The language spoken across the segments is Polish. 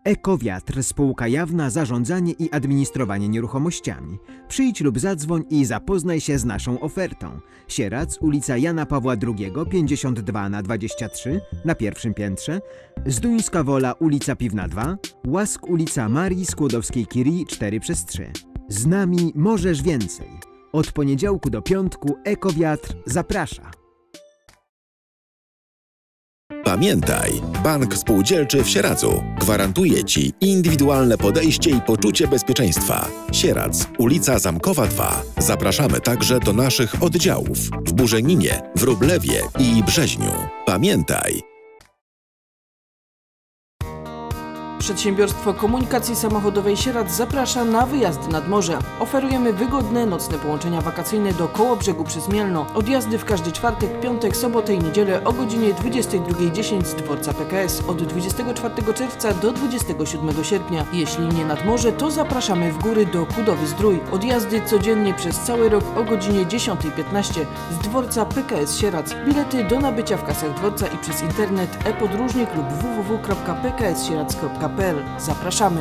Ekowiatr, spółka jawna, zarządzanie i administrowanie nieruchomościami. Przyjdź lub zadzwoń i zapoznaj się z naszą ofertą. Sieradz, ulica Jana Pawła II, 52/23 na pierwszym piętrze. Zduńska Wola, ulica Piwna 2. Łask, ulica Marii Skłodowskiej-Curie 4/3. Z nami możesz więcej. Od poniedziałku do piątku Ekowiatr zaprasza. Pamiętaj, Bank Spółdzielczy w Sieradzu gwarantuje Ci indywidualne podejście i poczucie bezpieczeństwa. Sieradz, ulica Zamkowa 2. Zapraszamy także do naszych oddziałów w Burzeninie, Wróblewie i Brzeźniu. Pamiętaj. Przedsiębiorstwo Komunikacji Samochodowej Sieradz zaprasza na wyjazdy nad morze. Oferujemy wygodne, nocne połączenia wakacyjne do Kołobrzegu przez Mielno. Odjazdy w każdy czwartek, piątek, sobotę i niedzielę o godzinie 22:10 z dworca PKS od 24 czerwca do 27 sierpnia. Jeśli nie nad morze, to zapraszamy w góry do Kudowy-Zdrój. Odjazdy codziennie przez cały rok o godzinie 10:15 z dworca PKS Sieradz. Bilety do nabycia w kasach dworca i przez internet e-podróżnik lub www.pkssieradz.pl. Zapraszamy!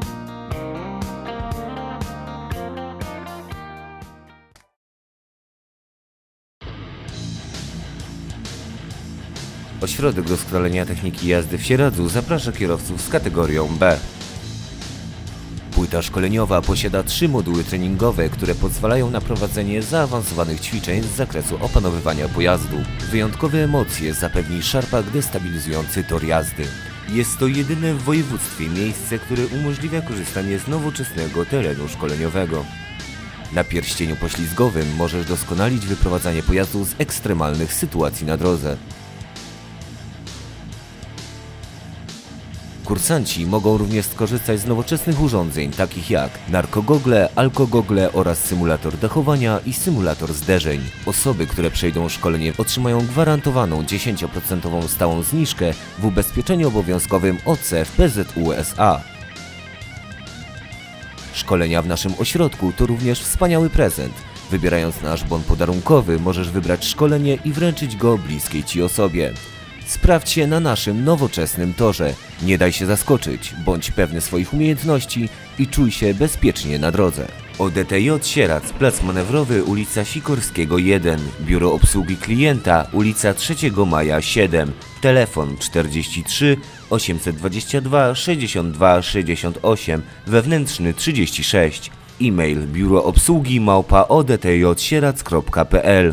Ośrodek doskonalenia techniki jazdy w Sieradzu zaprasza kierowców z kategorią B. Płyta szkoleniowa posiada 3 moduły treningowe, które pozwalają na prowadzenie zaawansowanych ćwiczeń z zakresu opanowywania pojazdu. Wyjątkowe emocje zapewni szarpak destabilizujący tor jazdy. Jest to jedyne w województwie miejsce, które umożliwia korzystanie z nowoczesnego terenu szkoleniowego. Na pierścieniu poślizgowym możesz doskonalić wyprowadzanie pojazdu z ekstremalnych sytuacji na drodze. Kursanci mogą również skorzystać z nowoczesnych urządzeń takich jak narkogogle, alkogogle oraz symulator dachowania i symulator zderzeń. Osoby, które przejdą szkolenie, otrzymają gwarantowaną 10% stałą zniżkę w ubezpieczeniu obowiązkowym OC w PZU SA. Szkolenia w naszym ośrodku to również wspaniały prezent. Wybierając nasz bon podarunkowy, możesz wybrać szkolenie i wręczyć go bliskiej Ci osobie. Sprawdź się na naszym nowoczesnym torze. Nie daj się zaskoczyć, bądź pewny swoich umiejętności i czuj się bezpiecznie na drodze. ODTJ Sieradz, plac manewrowy, ulica Sikorskiego 1, biuro obsługi klienta, ulica 3 Maja 7, telefon 43 822 62 68, wewnętrzny 36, e-mail biuroobsługi@odtjsieradz.pl,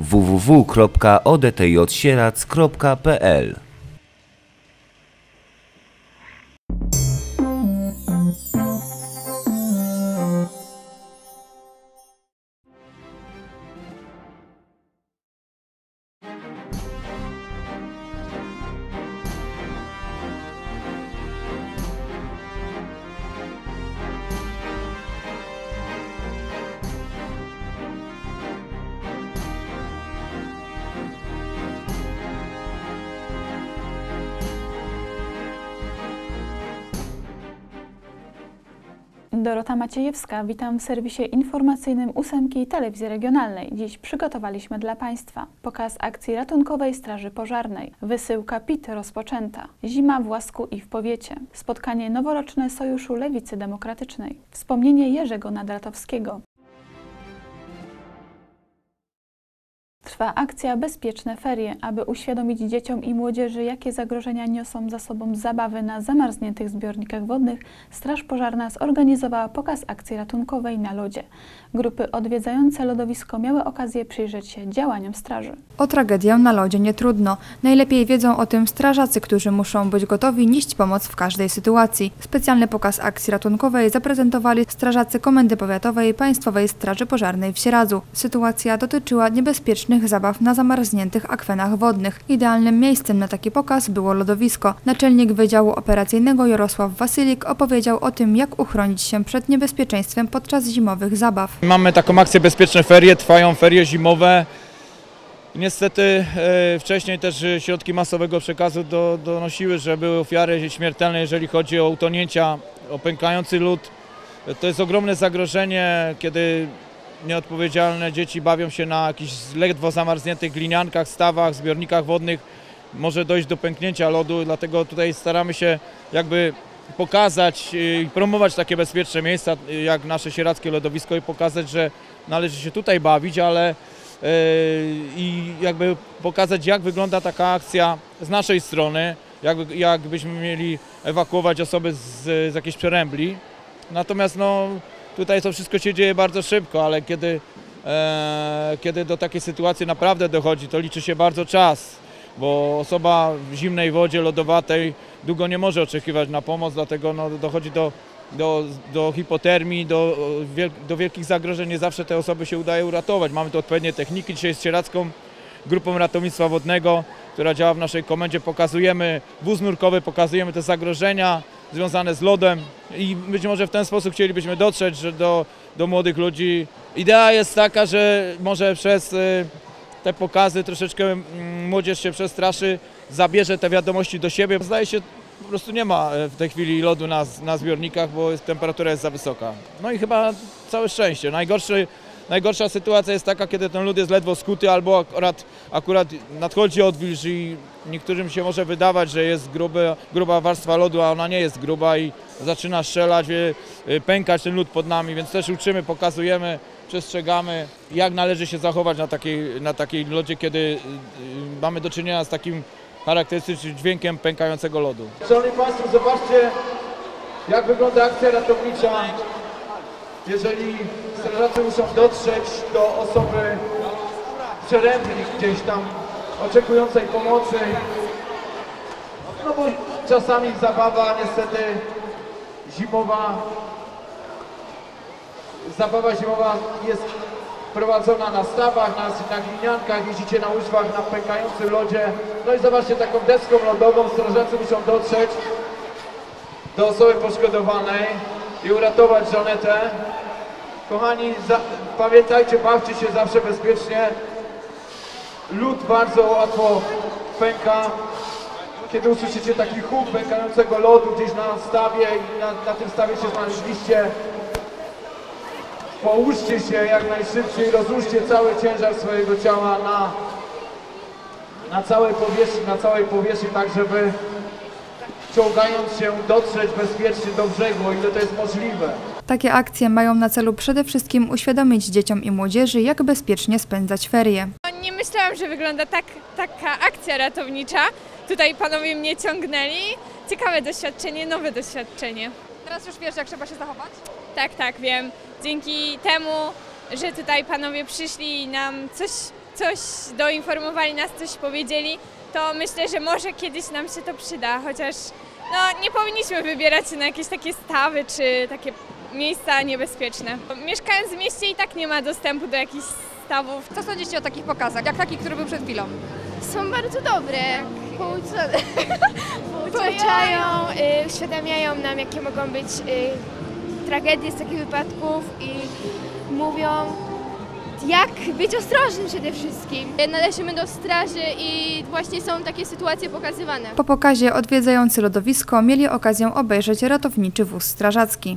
www.odtjsieradz.pl. Dorota Maciejewska, witam w serwisie informacyjnym 8 Telewizji Regionalnej. Dziś przygotowaliśmy dla Państwa pokaz akcji ratunkowej Straży Pożarnej, wysyłka PIT rozpoczęta, zima w Łasku i w powiecie, spotkanie noworoczne Sojuszu Lewicy Demokratycznej, wspomnienie Jerzego Nadratowskiego. Trwa akcja Bezpieczne Ferie, aby uświadomić dzieciom i młodzieży, jakie zagrożenia niosą za sobą zabawy na zamarzniętych zbiornikach wodnych. Straż Pożarna zorganizowała pokaz akcji ratunkowej na lodzie. Grupy odwiedzające lodowisko miały okazję przyjrzeć się działaniom straży. O tragedię na lodzie nie trudno. Najlepiej wiedzą o tym strażacy, którzy muszą być gotowi nieść pomoc w każdej sytuacji. Specjalny pokaz akcji ratunkowej zaprezentowali strażacy Komendy Powiatowej Państwowej Straży Pożarnej w Sieradzu. Sytuacja dotyczyła niebezpiecznych zabaw na zamarzniętych akwenach wodnych. Idealnym miejscem na taki pokaz było lodowisko. Naczelnik Wydziału Operacyjnego Jarosław Wasylik opowiedział o tym, jak uchronić się przed niebezpieczeństwem podczas zimowych zabaw. Mamy taką akcję Bezpieczne Ferie, trwają ferie zimowe. Niestety wcześniej też środki masowego przekazu donosiły, że były ofiary śmiertelne, jeżeli chodzi o utonięcia, o pękający lód. To jest ogromne zagrożenie, kiedy nieodpowiedzialne dzieci bawią się na jakichś ledwo zamarzniętych gliniankach, stawach, zbiornikach wodnych. Może dojść do pęknięcia lodu, dlatego tutaj staramy się jakby pokazać i promować takie bezpieczne miejsca jak nasze sieradzkie lodowisko i pokazać, że należy się tutaj bawić, ale i jakby pokazać, jak wygląda taka akcja z naszej strony, jakbyśmy mieli ewakuować osoby z jakiejś przerębli. Natomiast no, tutaj to wszystko się dzieje bardzo szybko, ale kiedy do takiej sytuacji naprawdę dochodzi, to liczy się bardzo czas, bo osoba w zimnej wodzie lodowatej długo nie może oczekiwać na pomoc, dlatego no, dochodzi do hipotermii, do wielkich zagrożeń. Nie zawsze te osoby się udaje uratować. Mamy tu odpowiednie techniki. Dzisiaj z Sieradzką Grupą Ratownictwa Wodnego, która działa w naszej komendzie, pokazujemy wóz nurkowy, pokazujemy te zagrożenia związane z lodem i być może w ten sposób chcielibyśmy dotrzeć do młodych ludzi. Idea jest taka, że może przez te pokazy troszeczkę młodzież się przestraszy, zabierze te wiadomości do siebie. Zdaje się, po prostu nie ma w tej chwili lodu na zbiornikach, bo temperatura jest za wysoka. No i chyba całe szczęście. Najgorsza sytuacja jest taka, kiedy ten lód jest ledwo skuty albo akurat nadchodzi odwilż i niektórym się może wydawać, że jest gruba warstwa lodu, a ona nie jest gruba i zaczyna strzelać, pękać ten lód pod nami, więc też uczymy, pokazujemy, przestrzegamy, jak należy się zachować na takiej lodzie, kiedy mamy do czynienia z takim charakterystycznym dźwiękiem pękającego lodu. Szanowni Państwo, zobaczcie, jak wygląda akcja ratownicza, jeżeli strażacy muszą dotrzeć do osoby przerębli gdzieś tam oczekującej pomocy. No bo czasami zabawa niestety zabawa zimowa jest prowadzona na stawach, na gliniankach, jeździcie na łyżwach na pękającym lodzie. No i zobaczcie, taką deską lodową strażacy muszą dotrzeć do osoby poszkodowanej i uratować Żanetę. Kochani, pamiętajcie, bawcie się zawsze bezpiecznie. Lód bardzo łatwo pęka. Kiedy usłyszycie taki huk pękającego lodu gdzieś na stawie i na tym stawie się znaleźliście, połóżcie się jak najszybciej, rozłóżcie cały ciężar swojego ciała na całej powierzchni, tak żeby ciągając się dotrzeć bezpiecznie do brzegu, o ile to jest możliwe. Takie akcje mają na celu przede wszystkim uświadomić dzieciom i młodzieży, jak bezpiecznie spędzać ferie. Nie myślałam, że wygląda taka akcja ratownicza. Tutaj panowie mnie ciągnęli. Ciekawe doświadczenie, nowe doświadczenie. Teraz już wiesz, jak trzeba się zachować? Tak, wiem. Dzięki temu, że tutaj panowie przyszli i nam coś doinformowali nas, coś powiedzieli, to myślę, że może kiedyś nam się to przyda, chociaż no, nie powinniśmy wybierać się na jakieś takie stawy czy takie miejsca niebezpieczne. Mieszkając w mieście i tak nie ma dostępu do jakichś stawów. Co sądzicie o takich pokazach, jak taki, który był przed chwilą? Są bardzo dobre, pouczają, uświadamiają nam, jakie mogą być tragedie z takich wypadków i mówią, jak być ostrożnym przede wszystkim. Należymy do straży i właśnie są takie sytuacje pokazywane. Po pokazie odwiedzający lodowisko mieli okazję obejrzeć ratowniczy wóz strażacki.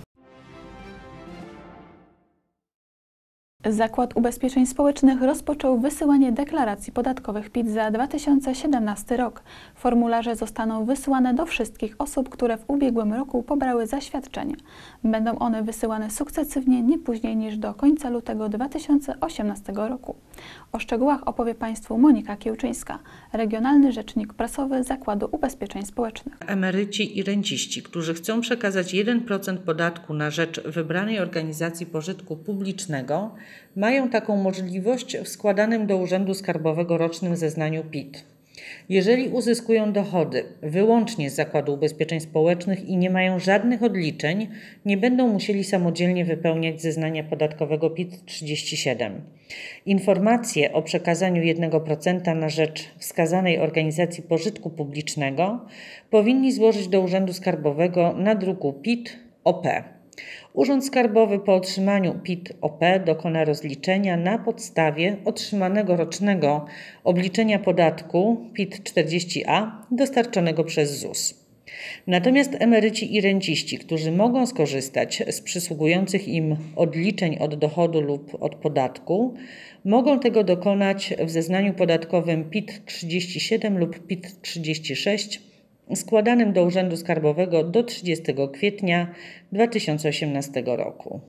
Zakład Ubezpieczeń Społecznych rozpoczął wysyłanie deklaracji podatkowych PIT za 2017 rok. Formularze zostaną wysłane do wszystkich osób, które w ubiegłym roku pobrały zaświadczenia. Będą one wysyłane sukcesywnie nie później niż do końca lutego 2018 roku. O szczegółach opowie Państwu Monika Kiełczyńska, regionalny rzecznik prasowy Zakładu Ubezpieczeń Społecznych. Emeryci i renciści, którzy chcą przekazać 1% podatku na rzecz wybranej organizacji pożytku publicznego, mają taką możliwość w składanym do Urzędu Skarbowego rocznym zeznaniu PIT. Jeżeli uzyskują dochody wyłącznie z Zakładu Ubezpieczeń Społecznych i nie mają żadnych odliczeń, nie będą musieli samodzielnie wypełniać zeznania podatkowego PIT-37. Informacje o przekazaniu 1% na rzecz wskazanej organizacji pożytku publicznego powinni złożyć do Urzędu Skarbowego na druku PIT-OP. Urząd Skarbowy po otrzymaniu PIT-OP dokona rozliczenia na podstawie otrzymanego rocznego obliczenia podatku PIT-40A dostarczonego przez ZUS. Natomiast emeryci i renciści, którzy mogą skorzystać z przysługujących im odliczeń od dochodu lub od podatku, mogą tego dokonać w zeznaniu podatkowym PIT-37 lub PIT-36 składanym do Urzędu Skarbowego do 30 kwietnia 2018 roku.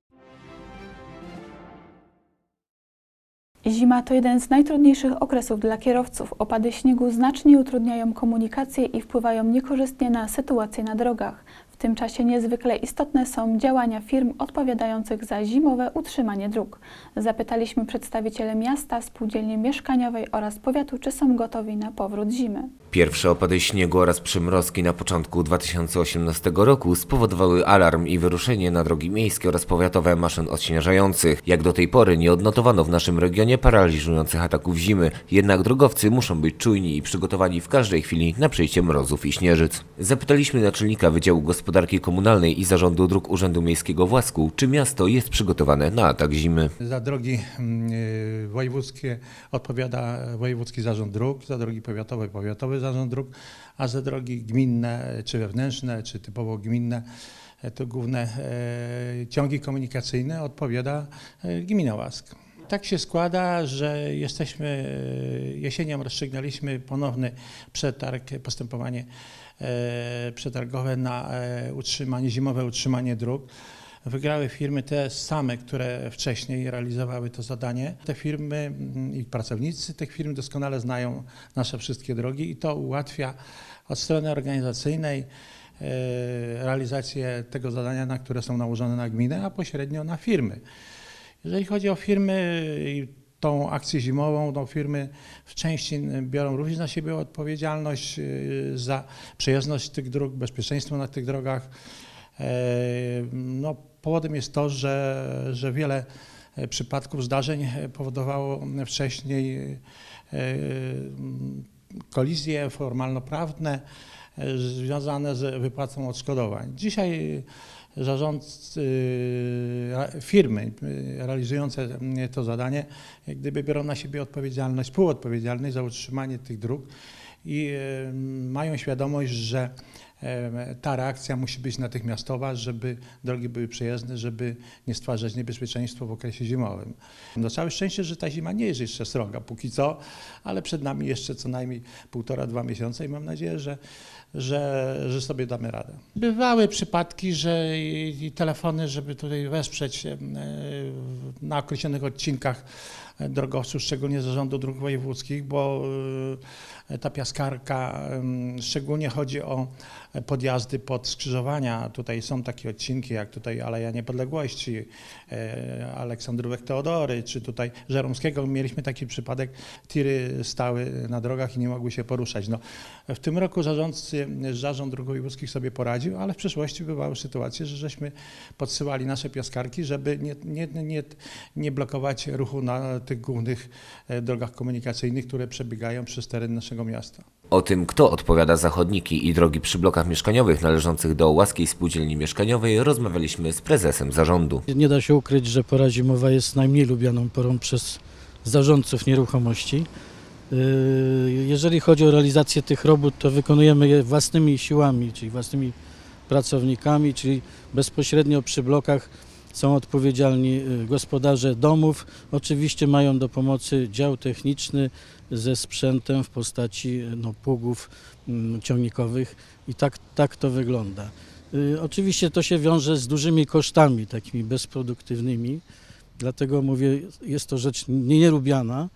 Zima to jeden z najtrudniejszych okresów dla kierowców. Opady śniegu znacznie utrudniają komunikację i wpływają niekorzystnie na sytuację na drogach. W tym czasie niezwykle istotne są działania firm odpowiadających za zimowe utrzymanie dróg. Zapytaliśmy przedstawicieli miasta, spółdzielni mieszkaniowej oraz powiatu, czy są gotowi na powrót zimy. Pierwsze opady śniegu oraz przymrozki na początku 2018 roku spowodowały alarm i wyruszenie na drogi miejskie oraz powiatowe maszyn odśnieżających. Jak do tej pory nie odnotowano w naszym regionie paraliżujących ataków zimy, jednak drogowcy muszą być czujni i przygotowani w każdej chwili na przyjście mrozów i śnieżyc. Zapytaliśmy naczelnika Wydziału Gospodarki Komunalnej i Zarządu Dróg Urzędu Miejskiego w Łasku, czy miasto jest przygotowane na atak zimy. Za drogi wojewódzkie odpowiada Wojewódzki Zarząd Dróg, za drogi powiatowe Powiatowy Zarząd Dróg, a za drogi gminne, czy wewnętrzne, czy typowo gminne, to główne ciągi komunikacyjne odpowiada gmina Łask. Tak się składa, że jesienią rozstrzygnęliśmy ponowny przetarg, postępowanie przetargowe na zimowe utrzymanie dróg. Wygrały firmy te same, które wcześniej realizowały to zadanie. Te firmy i pracownicy tych firm doskonale znają nasze wszystkie drogi i to ułatwia od strony organizacyjnej realizację tego zadania, na które są nałożone na gminę, a pośrednio na firmy. Jeżeli chodzi o firmy i tą akcję zimową, to firmy w części biorą również na siebie odpowiedzialność za przejezdność tych dróg, bezpieczeństwo na tych drogach. No, powodem jest to, że wiele przypadków, zdarzeń powodowało wcześniej kolizje formalno-prawne związane z wypłatą odszkodowań. Dzisiaj firmy realizujące to zadanie jak gdyby biorą na siebie odpowiedzialność, współodpowiedzialność za utrzymanie tych dróg i mają świadomość, że ta reakcja musi być natychmiastowa, żeby drogi były przejezdne, żeby nie stwarzać niebezpieczeństwa w okresie zimowym. No całe szczęście, że ta zima nie jest jeszcze sroga póki co, ale przed nami jeszcze co najmniej 1,5–2 miesiące i mam nadzieję, że sobie damy radę. Bywały przypadki, że i telefony, żeby tutaj wesprzeć na określonych odcinkach drogowców, szczególnie Zarządu Dróg Wojewódzkich, bo ta piaskarka, szczególnie chodzi o podjazdy pod skrzyżowania. Tutaj są takie odcinki jak tutaj Aleja Niepodległości, Aleksandrówek Teodory, czy tutaj Żeromskiego. Mieliśmy taki przypadek, tiry stały na drogach i nie mogły się poruszać. No, w tym roku Zarząd Dróg Wojewódzkich sobie poradził, ale w przeszłości bywały sytuacje, że żeśmy podsyłali nasze piaskarki, żeby nie blokować ruchu na tych głównych drogach komunikacyjnych, które przebiegają przez teren naszego miasta. O tym, kto odpowiada za chodniki i drogi przy blokach mieszkaniowych należących do Łaskiej Spółdzielni Mieszkaniowej, rozmawialiśmy z prezesem zarządu. Nie da się ukryć, że pora zimowa jest najmniej lubianą porą przez zarządców nieruchomości. Jeżeli chodzi o realizację tych robót, to wykonujemy je własnymi siłami, czyli własnymi pracownikami, czyli bezpośrednio przy blokach są odpowiedzialni gospodarze domów. Oczywiście mają do pomocy dział techniczny ze sprzętem w postaci pługów ciągnikowych i tak to wygląda. Oczywiście to się wiąże z dużymi kosztami, takimi bezproduktywnymi, dlatego mówię, jest to rzecz nielubiana.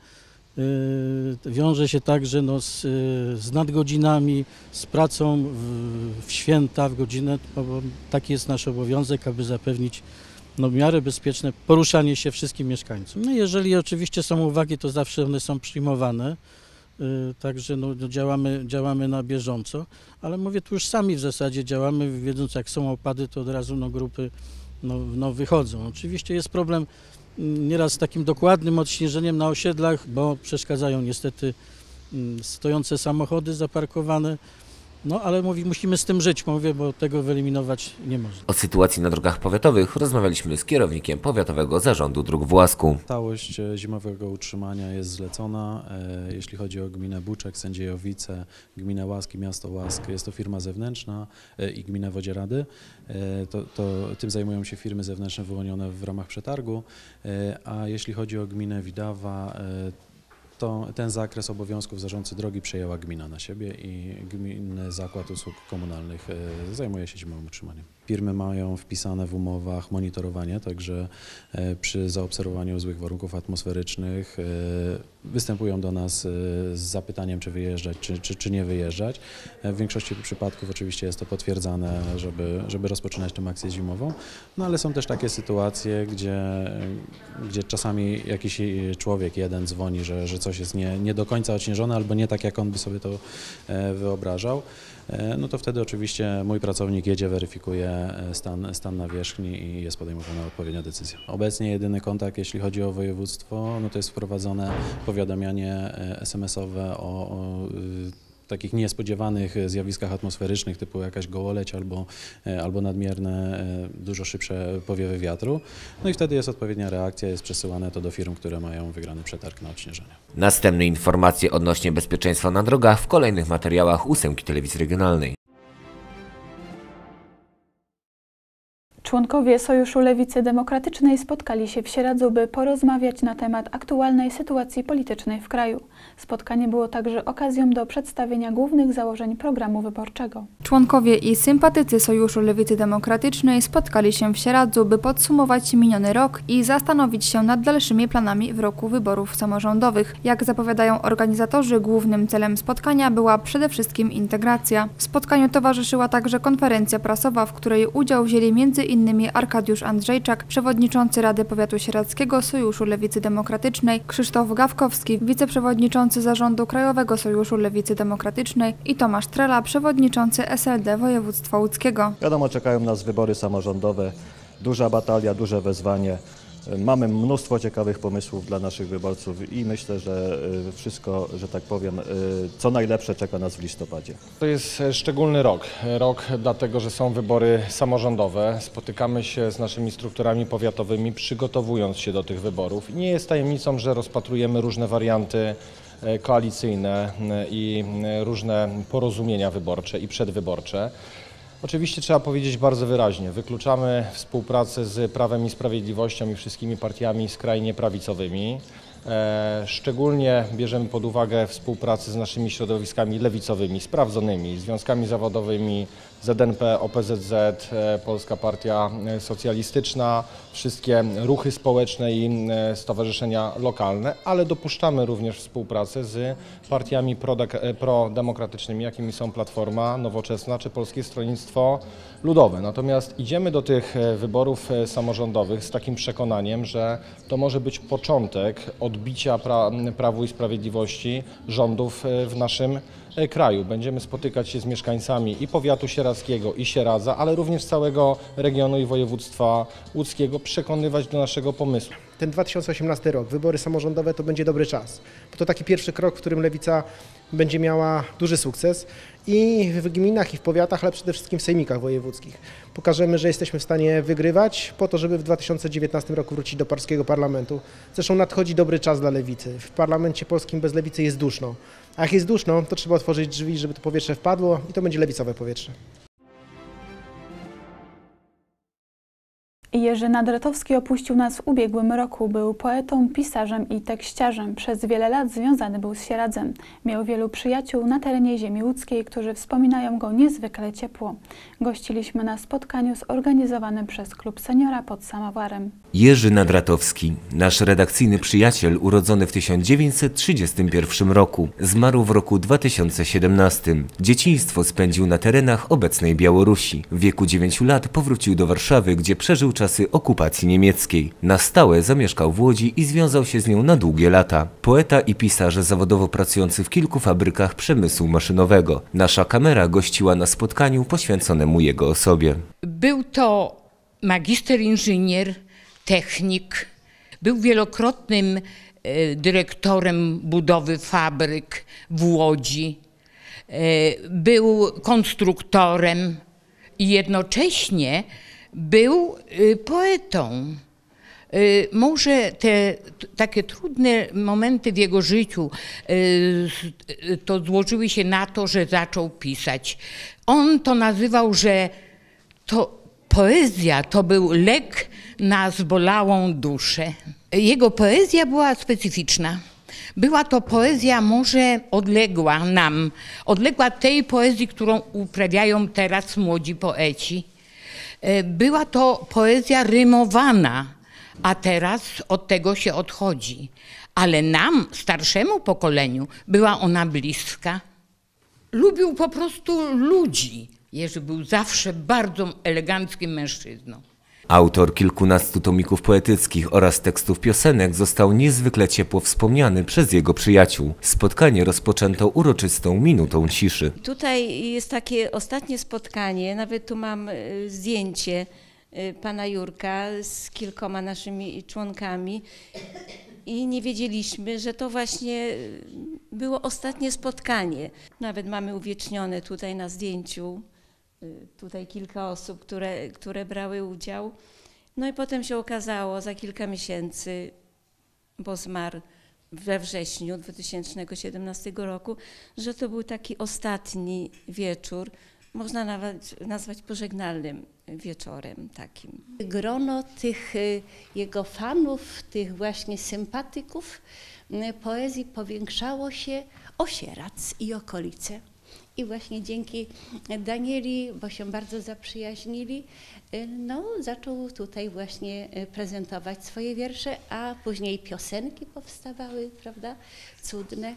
Wiąże się także z nadgodzinami, z pracą w święta, w godzinę, bo taki jest nasz obowiązek, aby zapewnić w miarę bezpieczne poruszanie się wszystkim mieszkańcom. No jeżeli oczywiście są uwagi, to zawsze one są przyjmowane, także działamy na bieżąco, ale mówię, tu już sami w zasadzie działamy, wiedząc jak są opady, to od razu grupy wychodzą. Oczywiście jest problem nieraz z takim dokładnym odśnieżeniem na osiedlach, bo przeszkadzają niestety stojące samochody zaparkowane. Ale musimy z tym żyć, bo tego wyeliminować nie można. O sytuacji na drogach powiatowych rozmawialiśmy z kierownikiem Powiatowego Zarządu Dróg w Łasku. Całość zimowego utrzymania jest zlecona. Jeśli chodzi o gminę Buczek, Sędziejowice, gminę Łask i miasto Łask, jest to firma zewnętrzna i gminę Wodzierady. Tym zajmują się firmy zewnętrzne wyłonione w ramach przetargu. A jeśli chodzi o gminę Widawa, ten zakres obowiązków zarządcy drogi przejęła gmina na siebie i Gminny Zakład Usług Komunalnych zajmuje się zimowym utrzymaniem. Firmy mają wpisane w umowach monitorowanie, także przy zaobserwowaniu złych warunków atmosferycznych występują do nas z zapytaniem, czy wyjeżdżać, czy nie wyjeżdżać. W większości przypadków oczywiście jest to potwierdzane, żeby rozpoczynać tę akcję zimową, no ale są też takie sytuacje, gdzie czasami jakiś człowiek jeden dzwoni, że coś jest nie do końca odśnieżone albo nie tak, jak on by sobie to wyobrażał. No to wtedy oczywiście mój pracownik jedzie, weryfikuje stan nawierzchni i jest podejmowana odpowiednia decyzja. Obecnie jedyny kontakt, jeśli chodzi o województwo, no to jest wprowadzone powiadamianie SMS-owe o takich niespodziewanych zjawiskach atmosferycznych typu jakaś gołoleć albo nadmierne, dużo szybsze powiewy wiatru. No i wtedy jest odpowiednia reakcja, jest przesyłane to do firm, które mają wygrany przetarg na odśnieżenie. Następne informacje odnośnie bezpieczeństwa na drogach w kolejnych materiałach 8 Telewizji Regionalnej. Członkowie Sojuszu Lewicy Demokratycznej spotkali się w Sieradzu, by porozmawiać na temat aktualnej sytuacji politycznej w kraju. Spotkanie było także okazją do przedstawienia głównych założeń programu wyborczego. Członkowie i sympatycy Sojuszu Lewicy Demokratycznej spotkali się w Sieradzu, by podsumować miniony rok i zastanowić się nad dalszymi planami w roku wyborów samorządowych. Jak zapowiadają organizatorzy, głównym celem spotkania była przede wszystkim integracja. Spotkaniu towarzyszyła także konferencja prasowa, w której udział wzięli m.in. Arkadiusz Andrzejczak, przewodniczący Rady Powiatu Sieradzkiego Sojuszu Lewicy Demokratycznej, Krzysztof Gawkowski, wiceprzewodniczący Zarządu Krajowego Sojuszu Lewicy Demokratycznej i Tomasz Trela, przewodniczący SLD Województwa Łódzkiego. Wiadomo, czekają nas wybory samorządowe, duża batalia, duże wyzwanie. Mamy mnóstwo ciekawych pomysłów dla naszych wyborców i myślę, że wszystko, że tak powiem, co najlepsze czeka nas w listopadzie. To jest szczególny rok dlatego, że są wybory samorządowe. Spotykamy się z naszymi strukturami powiatowymi, przygotowując się do tych wyborów. Nie jest tajemnicą, że rozpatrujemy różne warianty koalicyjne i różne porozumienia wyborcze i przedwyborcze. Oczywiście trzeba powiedzieć bardzo wyraźnie, wykluczamy współpracę z Prawem i Sprawiedliwością i wszystkimi partiami skrajnie prawicowymi. Szczególnie bierzemy pod uwagę współpracę z naszymi środowiskami lewicowymi, sprawdzonymi, związkami zawodowymi, ZNP, OPZZ, Polska Partia Socjalistyczna, wszystkie ruchy społeczne i stowarzyszenia lokalne, ale dopuszczamy również współpracę z partiami prodemokratycznymi, jakimi są Platforma, Nowoczesna czy Polskie Stronnictwo Ludowe. Natomiast idziemy do tych wyborów samorządowych z takim przekonaniem, że to może być początek odbicia Prawu i Sprawiedliwości rządów w naszym kraju. Będziemy spotykać się z mieszkańcami i powiatu sieradzkiego i Sieradza, ale również całego regionu i województwa łódzkiego, przekonywać do naszego pomysłu. Ten 2018 rok, wybory samorządowe to będzie dobry czas. To taki pierwszy krok, w którym Lewica będzie miała duży sukces i w gminach i w powiatach, ale przede wszystkim w sejmikach wojewódzkich. Pokażemy, że jesteśmy w stanie wygrywać po to, żeby w 2019 roku wrócić do polskiego parlamentu. Zresztą nadchodzi dobry czas dla Lewicy. W parlamencie polskim bez Lewicy jest duszno. A jak jest duszno, to trzeba otworzyć drzwi, żeby to powietrze wpadło i to będzie lewicowe powietrze. Jerzy Nadratowski opuścił nas w ubiegłym roku. Był poetą, pisarzem i tekściarzem. Przez wiele lat związany był z Sieradzem. Miał wielu przyjaciół na terenie ziemi łódzkiej, którzy wspominają go niezwykle ciepło. Gościliśmy na spotkaniu zorganizowanym przez Klub Seniora pod Samowarem. Jerzy Nadratowski, nasz redakcyjny przyjaciel, urodzony w 1931 roku. Zmarł w roku 2017. Dzieciństwo spędził na terenach obecnej Białorusi. W wieku 9 lat powrócił do Warszawy, gdzie przeżył czasy okupacji niemieckiej. Na stałe zamieszkał w Łodzi i związał się z nią na długie lata. Poeta i pisarz zawodowo pracujący w kilku fabrykach przemysłu maszynowego. Nasza kamera gościła na spotkaniu poświęconemu jego osobie. Był to magister inżynier, technik. Był wielokrotnym dyrektorem budowy fabryk w Łodzi. Był konstruktorem i jednocześnie był poetą. Może te takie trudne momenty w jego życiu to złożyły się na to, że zaczął pisać. On to nazywał, że to poezja to był lek na zbolałą duszę. Jego poezja była specyficzna. Była to poezja może odległa nam, odległa tej poezji, którą uprawiają teraz młodzi poeci. Była to poezja rymowana, a teraz od tego się odchodzi. Ale nam, starszemu pokoleniu, była ona bliska. Lubił po prostu ludzi. Jerzy był zawsze bardzo eleganckim mężczyzną. Autor kilkunastu tomików poetyckich oraz tekstów piosenek został niezwykle ciepło wspomniany przez jego przyjaciół. Spotkanie rozpoczęto uroczystą minutą ciszy. Tutaj jest takie ostatnie spotkanie, nawet tu mam zdjęcie pana Jurka z kilkoma naszymi członkami i nie wiedzieliśmy, że to właśnie było ostatnie spotkanie. Nawet mamy uwiecznione tutaj na zdjęciu, tutaj kilka osób, które brały udział. No i potem się okazało za kilka miesięcy, bo zmarł we wrześniu 2017 roku, że to był taki ostatni wieczór, można nawet nazwać pożegnalnym wieczorem takim. Grono tych jego fanów, tych właśnie sympatyków poezji powiększało się o Sieradz i okolice. I właśnie dzięki Danieli, bo się bardzo zaprzyjaźnili, no, zaczął tutaj właśnie prezentować swoje wiersze, a później piosenki powstawały, prawda, cudne.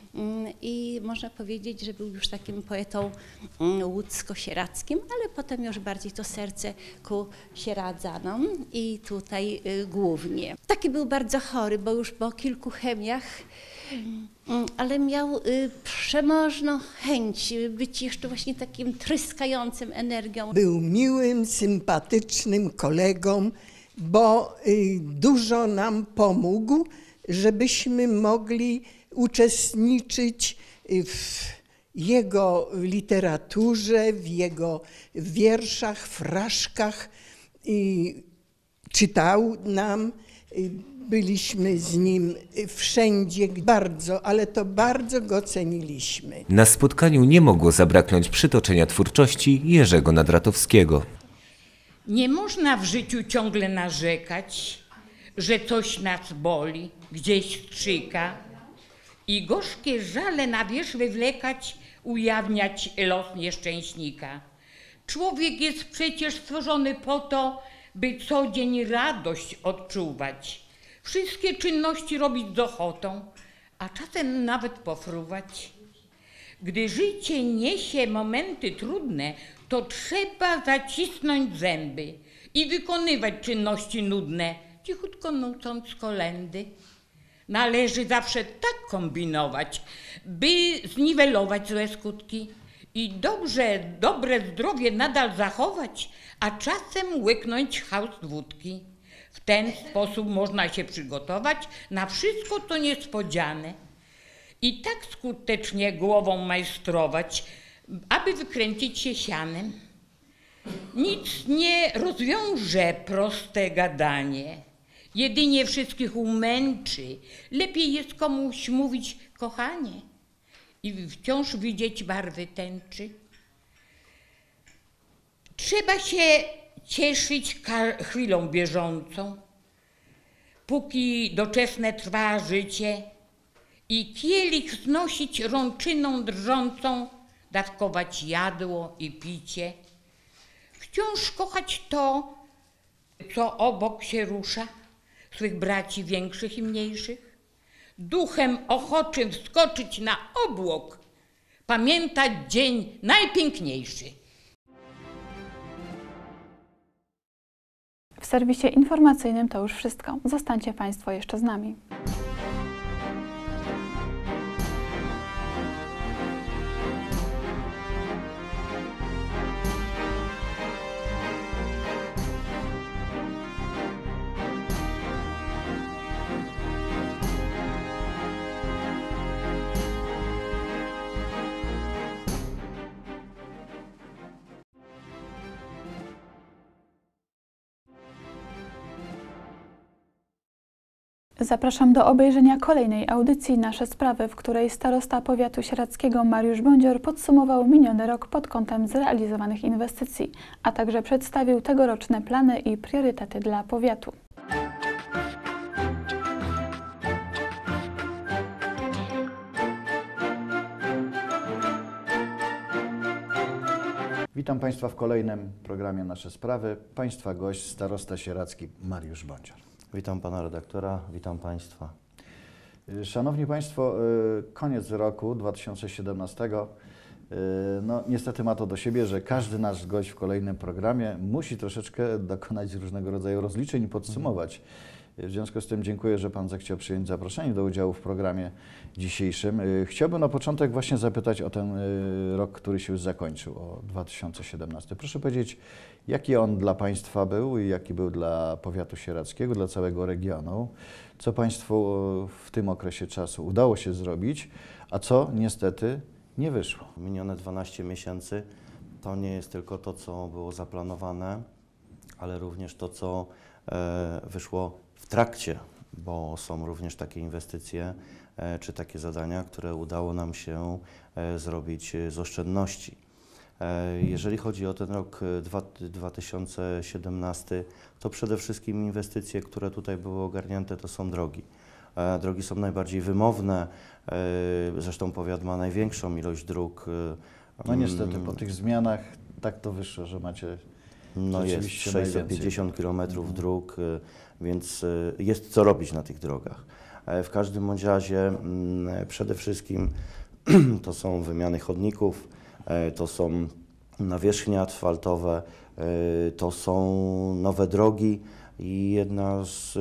I można powiedzieć, że był już takim poetą łódzko-sieradzkim, ale potem już bardziej to serce ku Sieradzanom i tutaj głównie. Taki był bardzo chory, bo już po kilku chemiach, ale miał przemożną chęć być jeszcze właśnie takim tryskającym energią. Był miłym, sympatycznym kolegą, bo dużo nam pomógł, żebyśmy mogli uczestniczyć w jego literaturze, w jego wierszach, fraszkach. Czytał nam, byliśmy z nim wszędzie bardzo, ale to bardzo go ceniliśmy. Na spotkaniu nie mogło zabraknąć przytoczenia twórczości Jerzego Nadratowskiego. Nie można w życiu ciągle narzekać, że coś nas boli, gdzieś strzyka i gorzkie żale na wierzch wywlekać, ujawniać los nieszczęśnika. Człowiek jest przecież stworzony po to, by co dzień radość odczuwać, wszystkie czynności robić z ochotą, a czasem nawet pofruwać. Gdy życie niesie momenty trudne, to trzeba zacisnąć zęby i wykonywać czynności nudne, cichutko nucąc kolędy. Należy zawsze tak kombinować, by zniwelować złe skutki i dobre zdrowie nadal zachować, a czasem łyknąć haust wódki. W ten sposób można się przygotować na wszystko to niespodziane i tak skutecznie głową majstrować, aby wykręcić się sianem. Nic nie rozwiąże proste gadanie, jedynie wszystkich umęczy. Lepiej jest komuś mówić kochanie i wciąż widzieć barwy tęczy. Trzeba się cieszyć chwilą bieżącą, póki doczesne trwa życie i kielich znosić rączyną drżącą, dawkować jadło i picie. Wciąż kochać to, co obok się rusza, swych braci większych i mniejszych. Duchem ochoczym wskoczyć na obłok, pamiętać dzień najpiękniejszy. W serwisie informacyjnym to już wszystko. Zostańcie Państwo jeszcze z nami. Zapraszam do obejrzenia kolejnej audycji Nasze Sprawy, w której starosta powiatu sieradzkiego Mariusz Bądzior podsumował miniony rok pod kątem zrealizowanych inwestycji, a także przedstawił tegoroczne plany i priorytety dla powiatu. Witam Państwa w kolejnym programie Nasze Sprawy. Państwa gość, starosta sieradzki Mariusz Bącior. Witam Pana redaktora, witam Państwa. Szanowni Państwo, koniec roku 2017. No, niestety ma to do siebie, że każdy nasz gość w kolejnym programie musi troszeczkę dokonać różnego rodzaju rozliczeń i podsumować. W związku z tym dziękuję, że Pan zechciał przyjąć zaproszenie do udziału w programie dzisiejszym. Chciałbym na początek właśnie zapytać o ten rok, który się już zakończył, o 2017. Proszę powiedzieć, jaki on dla Państwa był i jaki był dla powiatu sieradzkiego, dla całego regionu? Co Państwu w tym okresie czasu udało się zrobić, a co niestety nie wyszło? Minione 12 miesięcy to nie jest tylko to, co było zaplanowane, ale również to, co wyszło w trakcie, bo są również takie inwestycje czy takie zadania, które udało nam się zrobić z oszczędności. Jeżeli chodzi o ten rok 2017, to przede wszystkim inwestycje, które tutaj były ogarnięte, to są drogi. Drogi są najbardziej wymowne, zresztą powiat ma największą ilość dróg. No niestety po tych zmianach tak to wyszło, że macie no jest 650 km dróg, więc jest co robić na tych drogach. W każdym bądź razie przede wszystkim to są wymiany chodników, to są nawierzchnie asfaltowe, to są nowe drogi i jedna z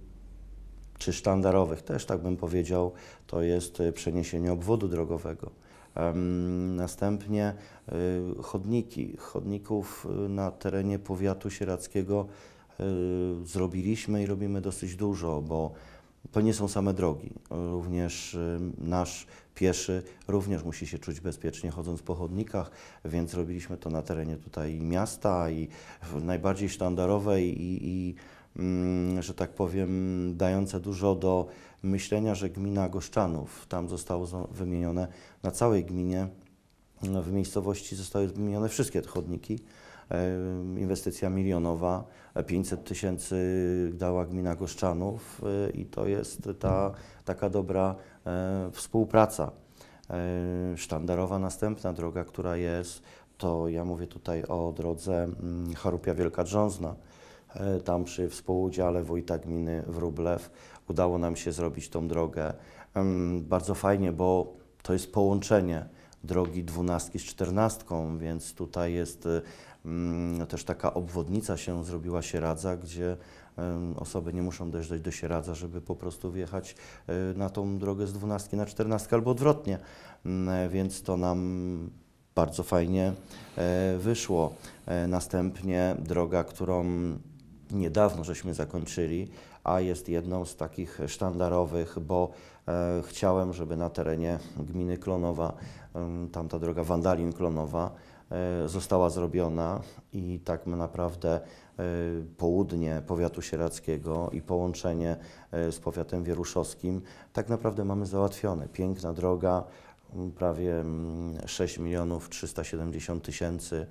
czy sztandarowych, też tak bym powiedział, to jest przeniesienie obwodu drogowego. Następnie chodniki. Chodników na terenie powiatu sieradzkiego zrobiliśmy i robimy dosyć dużo, bo to nie są same drogi. Również nasz pieszy również musi się czuć bezpiecznie chodząc po chodnikach, więc robiliśmy to na terenie tutaj miasta i najbardziej sztandarowe i że tak powiem, dające dużo do myślenia, że gmina Goszczanów, tam zostało wymienione na całej gminie, w miejscowości zostały wymienione wszystkie te chodniki. Inwestycja milionowa, 500 000 dała gmina Goszczanów i to jest taka dobra współpraca. Sztandarowa następna droga, która jest, to ja mówię tutaj o drodze Charupia-Wielka Drzązna. Tam przy współudziale wójta gminy Wróblew udało nam się zrobić tą drogę. Bardzo fajnie, bo to jest połączenie drogi 12 z 14, więc tutaj jest też taka obwodnica się zrobiła Sieradza, gdzie osoby nie muszą dojeżdżać do Sieradza, żeby po prostu wjechać na tą drogę z 12 na 14 albo odwrotnie, więc to nam bardzo fajnie wyszło. Następnie droga, którą niedawno żeśmy zakończyli, a jest jedną z takich sztandarowych, bo chciałem, żeby na terenie gminy Klonowa, tamta droga Wandalin-Klonowa została zrobiona i tak naprawdę południe powiatu sieradzkiego i połączenie z powiatem wieruszowskim tak naprawdę mamy załatwione. Piękna droga, prawie 6 370 000.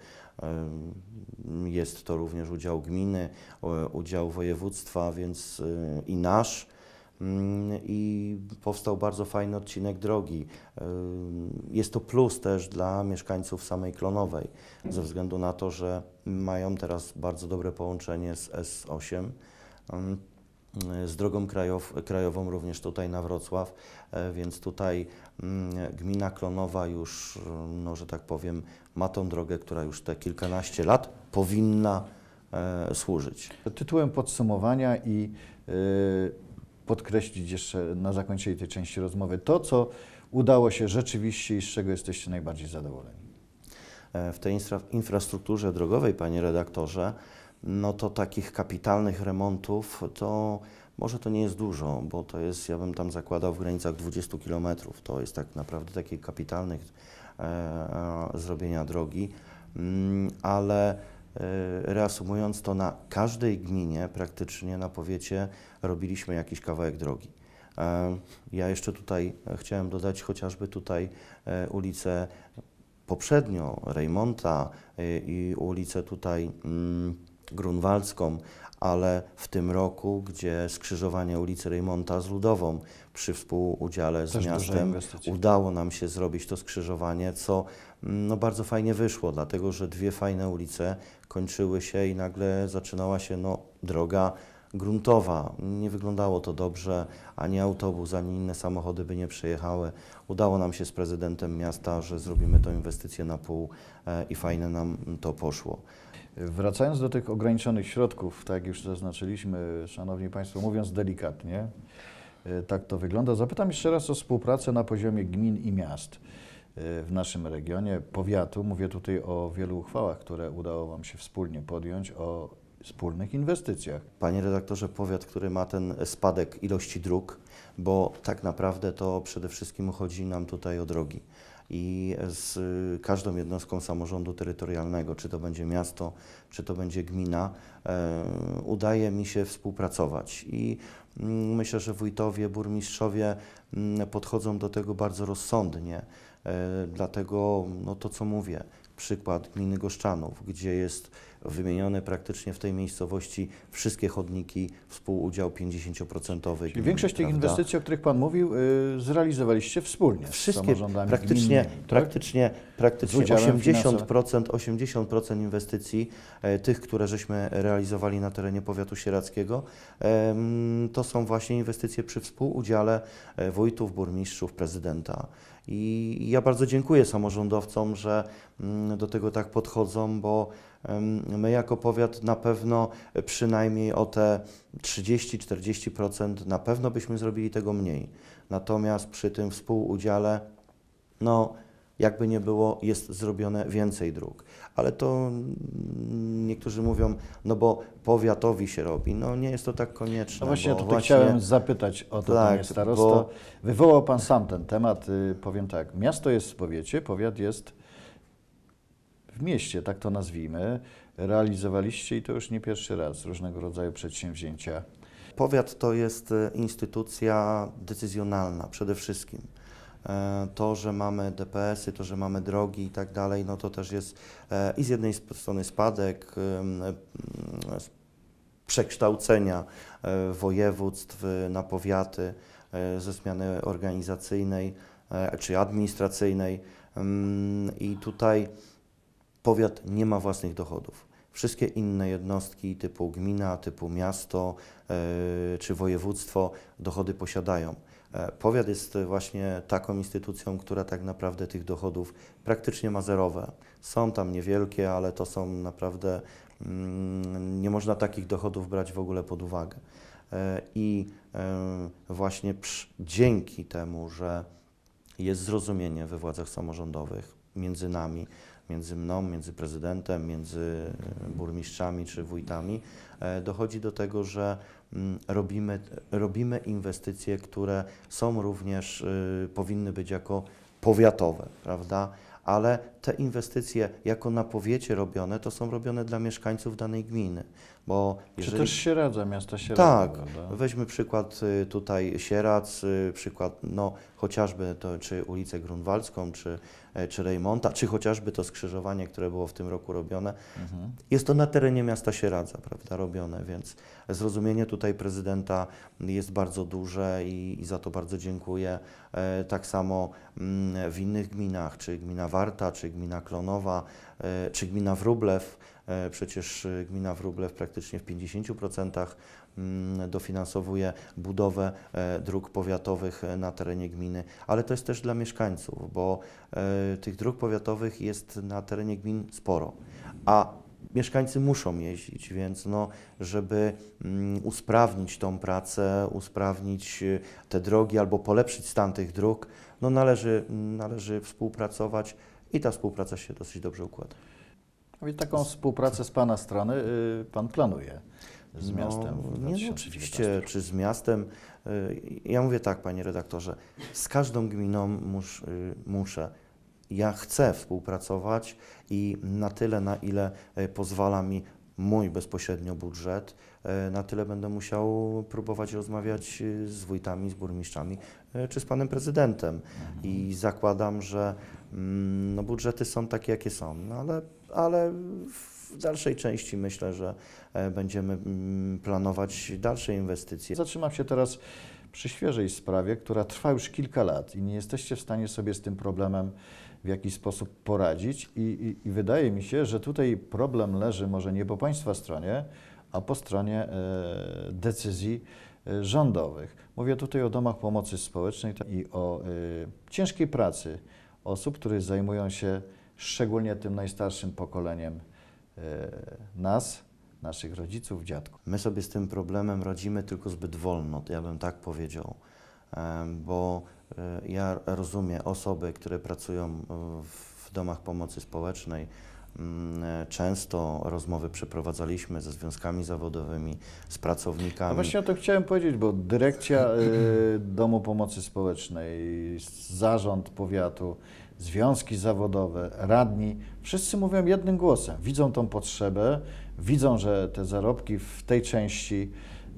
Jest to również udział gminy, udział województwa, więc i nasz. I powstał bardzo fajny odcinek drogi. Jest to plus też dla mieszkańców samej Klonowej, ze względu na to, że mają teraz bardzo dobre połączenie z S8, z drogą krajową również tutaj na Wrocław, więc tutaj gmina Klonowa już, no, że tak powiem, ma tą drogę, która już te kilkanaście lat powinna służyć. Tytułem podsumowania i podkreślić jeszcze na zakończenie tej części rozmowy to, co udało się rzeczywiście i z czego jesteście najbardziej zadowoleni. W tej infrastrukturze drogowej, panie redaktorze, no to takich kapitalnych remontów to może to nie jest dużo, bo to jest, ja bym tam zakładał w granicach 20 km. To jest tak naprawdę takich kapitalnych zrobienia drogi, ale reasumując to, na każdej gminie praktycznie na powiecie robiliśmy jakiś kawałek drogi. Ja jeszcze tutaj chciałem dodać chociażby tutaj ulicę poprzednio Rejmonta i ulicę tutaj Grunwaldzką, ale w tym roku, gdzie skrzyżowanie ulicy Reymonta z Ludową przy współudziale z Też duża miastem inwestycja. udało nam się zrobić to skrzyżowanie, co no, bardzo fajnie wyszło, dlatego że dwie fajne ulice kończyły się i nagle zaczynała się no, droga gruntowa. Nie wyglądało to dobrze, ani autobus, ani inne samochody by nie przejechały. Udało nam się z prezydentem miasta, że zrobimy tę inwestycję na pół i fajnie nam to poszło. Wracając do tych ograniczonych środków, tak jak już zaznaczyliśmy, Szanowni Państwo, mówiąc delikatnie, tak to wygląda. Zapytam jeszcze raz o współpracę na poziomie gmin i miast w naszym regionie, powiatu. Mówię tutaj o wielu uchwałach, które udało Wam się wspólnie podjąć, o wspólnych inwestycjach. Panie redaktorze, powiat, który ma ten spadek ilości dróg, bo tak naprawdę to przede wszystkim chodzi nam tutaj o drogi. I z każdą jednostką samorządu terytorialnego, czy to będzie miasto, czy to będzie gmina, udaje mi się współpracować. I myślę, że wójtowie, burmistrzowie podchodzą do tego bardzo rozsądnie. Dlatego no to, co mówię, przykład gminy Goszczanów, gdzie jest wymienione praktycznie w tej miejscowości wszystkie chodniki, współudział 50%. Czyli większość tych inwestycji, o których Pan mówił, zrealizowaliście wspólnie z samorządami praktycznie, gminnymi, praktycznie 80% inwestycji, tych, które żeśmy realizowali na terenie powiatu sieradzkiego, to są właśnie inwestycje przy współudziale wójtów, burmistrzów, prezydenta. I ja bardzo dziękuję samorządowcom, że do tego tak podchodzą, bo my jako powiat na pewno przynajmniej o te 30-40% na pewno byśmy zrobili tego mniej. Natomiast przy tym współudziale, no jakby nie było, jest zrobione więcej dróg. Ale to niektórzy mówią, no bo powiatowi się robi. No nie jest to tak konieczne. No właśnie, bo tutaj chciałem zapytać o to, tak, panie starosto. Wywołał Pan sam ten temat. Powiem tak, miasto jest w powiecie, powiat jest w mieście, tak to nazwijmy. Realizowaliście i to już nie pierwszy raz różnego rodzaju przedsięwzięcia. Powiat to jest instytucja decyzjonalna przede wszystkim. To, że mamy DPS-y, to, że mamy drogi i tak dalej, no to też jest i z jednej strony spadek, przekształcenia województw na powiaty ze zmiany organizacyjnej czy administracyjnej i tutaj powiat nie ma własnych dochodów. Wszystkie inne jednostki typu gmina, typu miasto czy województwo dochody posiadają. Powiat jest właśnie taką instytucją, która tak naprawdę tych dochodów praktycznie ma zerowe. Są tam niewielkie, ale to są naprawdę, nie można takich dochodów brać w ogóle pod uwagę. I właśnie dzięki temu, że jest zrozumienie we władzach samorządowych między nami, między mną, między prezydentem, między burmistrzami czy wójtami, dochodzi do tego, że robimy inwestycje, które są również, powinny być jako powiatowe, prawda? Ale te inwestycje jako na powiecie robione, to są robione dla mieszkańców danej gminy. Bo Czy też Sieradza, miasta Sieradza? Tak, prawda? weźmy przykład tutaj Sieradz, przykład no, chociażby to, czy ulicę Grunwaldzką, czy Reymonta, czy chociażby to skrzyżowanie, które było w tym roku robione. Jest to na terenie miasta Sieradza, prawda, robione, więc zrozumienie tutaj prezydenta jest bardzo duże i za to bardzo dziękuję. Tak samo w innych gminach, czy gmina Warta, czy gmina Klonowa, czy gmina Wróblew. Przecież gmina Wróblew praktycznie w 50% dofinansowuje budowę dróg powiatowych na terenie gminy, ale to jest też dla mieszkańców, bo tych dróg powiatowych jest na terenie gmin sporo, a mieszkańcy muszą jeździć, więc no, żeby usprawnić tą pracę, usprawnić te drogi albo polepszyć stan tych dróg, no należy współpracować i ta współpraca się dosyć dobrze układa. I taką współpracę z Pana strony Pan planuje z miastem? Nie, oczywiście, czy z miastem. Ja mówię tak, panie redaktorze, z każdą gminą muszę. Ja chcę współpracować i na tyle, na ile pozwala mi mój bezpośrednio budżet, na tyle będę musiał próbować rozmawiać z wójtami, z burmistrzami czy z panem prezydentem. I zakładam, że no, budżety są takie, jakie są, no, ale ale w dalszej części myślę, że będziemy planować dalsze inwestycje. Zatrzymam się teraz przy świeżej sprawie, która trwa już kilka lat i nie jesteście w stanie sobie z tym problemem w jakiś sposób poradzić i wydaje mi się, że tutaj problem leży może nie po Państwa stronie, a po stronie decyzji rządowych. Mówię tutaj o domach pomocy społecznej i o ciężkiej pracy osób, które zajmują się szczególnie tym najstarszym pokoleniem nas, naszych rodziców, dziadków. My sobie z tym problemem radzimy tylko zbyt wolno, to ja bym tak powiedział, bo ja rozumiem osoby, które pracują w domach pomocy społecznej. Często rozmowy przeprowadzaliśmy ze związkami zawodowymi, z pracownikami. No właśnie o to chciałem powiedzieć, bo dyrekcja Domu Pomocy Społecznej, zarząd powiatu, związki zawodowe, radni, wszyscy mówią jednym głosem. Widzą tą potrzebę, widzą, że te zarobki w tej części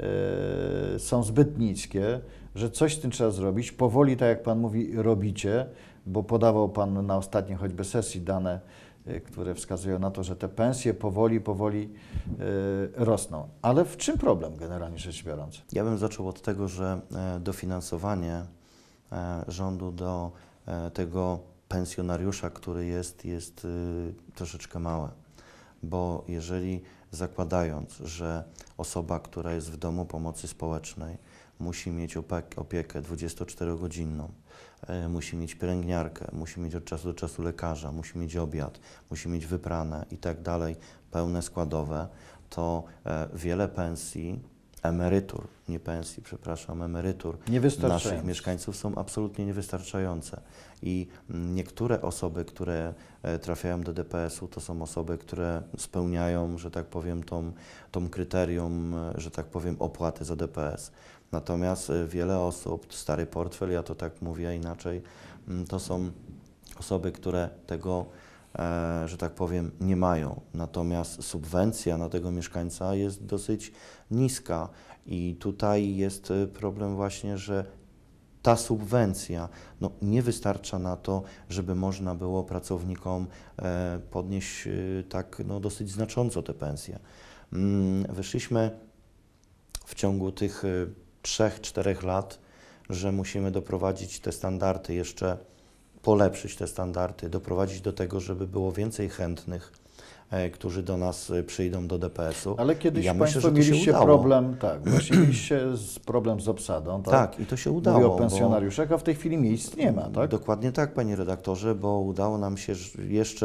są zbyt niskie, że coś z tym trzeba zrobić. Powoli, tak jak Pan mówi, robicie, bo podawał Pan na ostatniej choćby sesji dane, które wskazują na to, że te pensje powoli rosną. Ale w czym problem generalnie rzecz biorąc? Ja bym zaczął od tego, że dofinansowanie rządu do tego pensjonariusza, który jest troszeczkę małe. Bo jeżeli zakładając, że osoba, która jest w domu pomocy społecznej, musi mieć opiekę 24-godzinną, musi mieć pielęgniarkę, musi mieć od czasu do czasu lekarza, musi mieć obiad, musi mieć wyprane i tak dalej, pełne składowe, to wiele pensji, emerytur, nie pensji, przepraszam, emerytur naszych mieszkańców są absolutnie niewystarczające. I niektóre osoby, które trafiają do DPS-u, to są osoby, które spełniają, że tak powiem, tą kryterium, że tak powiem, opłaty za DPS. Natomiast wiele osób, stary portfel, ja to tak mówię inaczej, to są osoby, które tego, że tak powiem, nie mają. Natomiast subwencja na tego mieszkańca jest dosyć niska i tutaj jest problem właśnie, że ta subwencja nie wystarcza na to, żeby można było pracownikom podnieść tak dosyć znacząco te pensje. Wyszliśmy w ciągu tych 3-4 lat, że musimy doprowadzić te standardy, jeszcze polepszyć te standardy, doprowadzić do tego, żeby było więcej chętnych, którzy do nas przyjdą do DPS-u. Ale kiedyś Państwo mieliście problem, tak, właśnie mieliście problem z obsadą. Tak, i to się udało. Mówię o pensjonariuszach, a w tej chwili miejsc nie ma, tak? Dokładnie tak, panie redaktorze, bo udało nam się jeszcze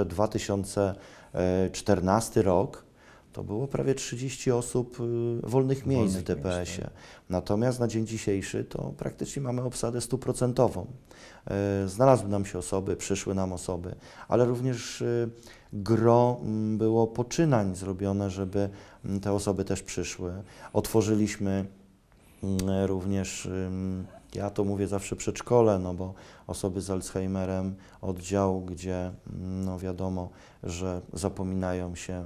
2014 rok, to było prawie 30 osób wolnych miejsc w DPS-ie. Natomiast na dzień dzisiejszy to praktycznie mamy obsadę 100%. Znalazły nam się osoby, przyszły nam osoby, ale również gro było poczynań zrobione, żeby te osoby też przyszły. Otworzyliśmy również, ja to mówię zawsze przedszkole, bo osoby z Alzheimerem, oddział, gdzie wiadomo, że zapominają się,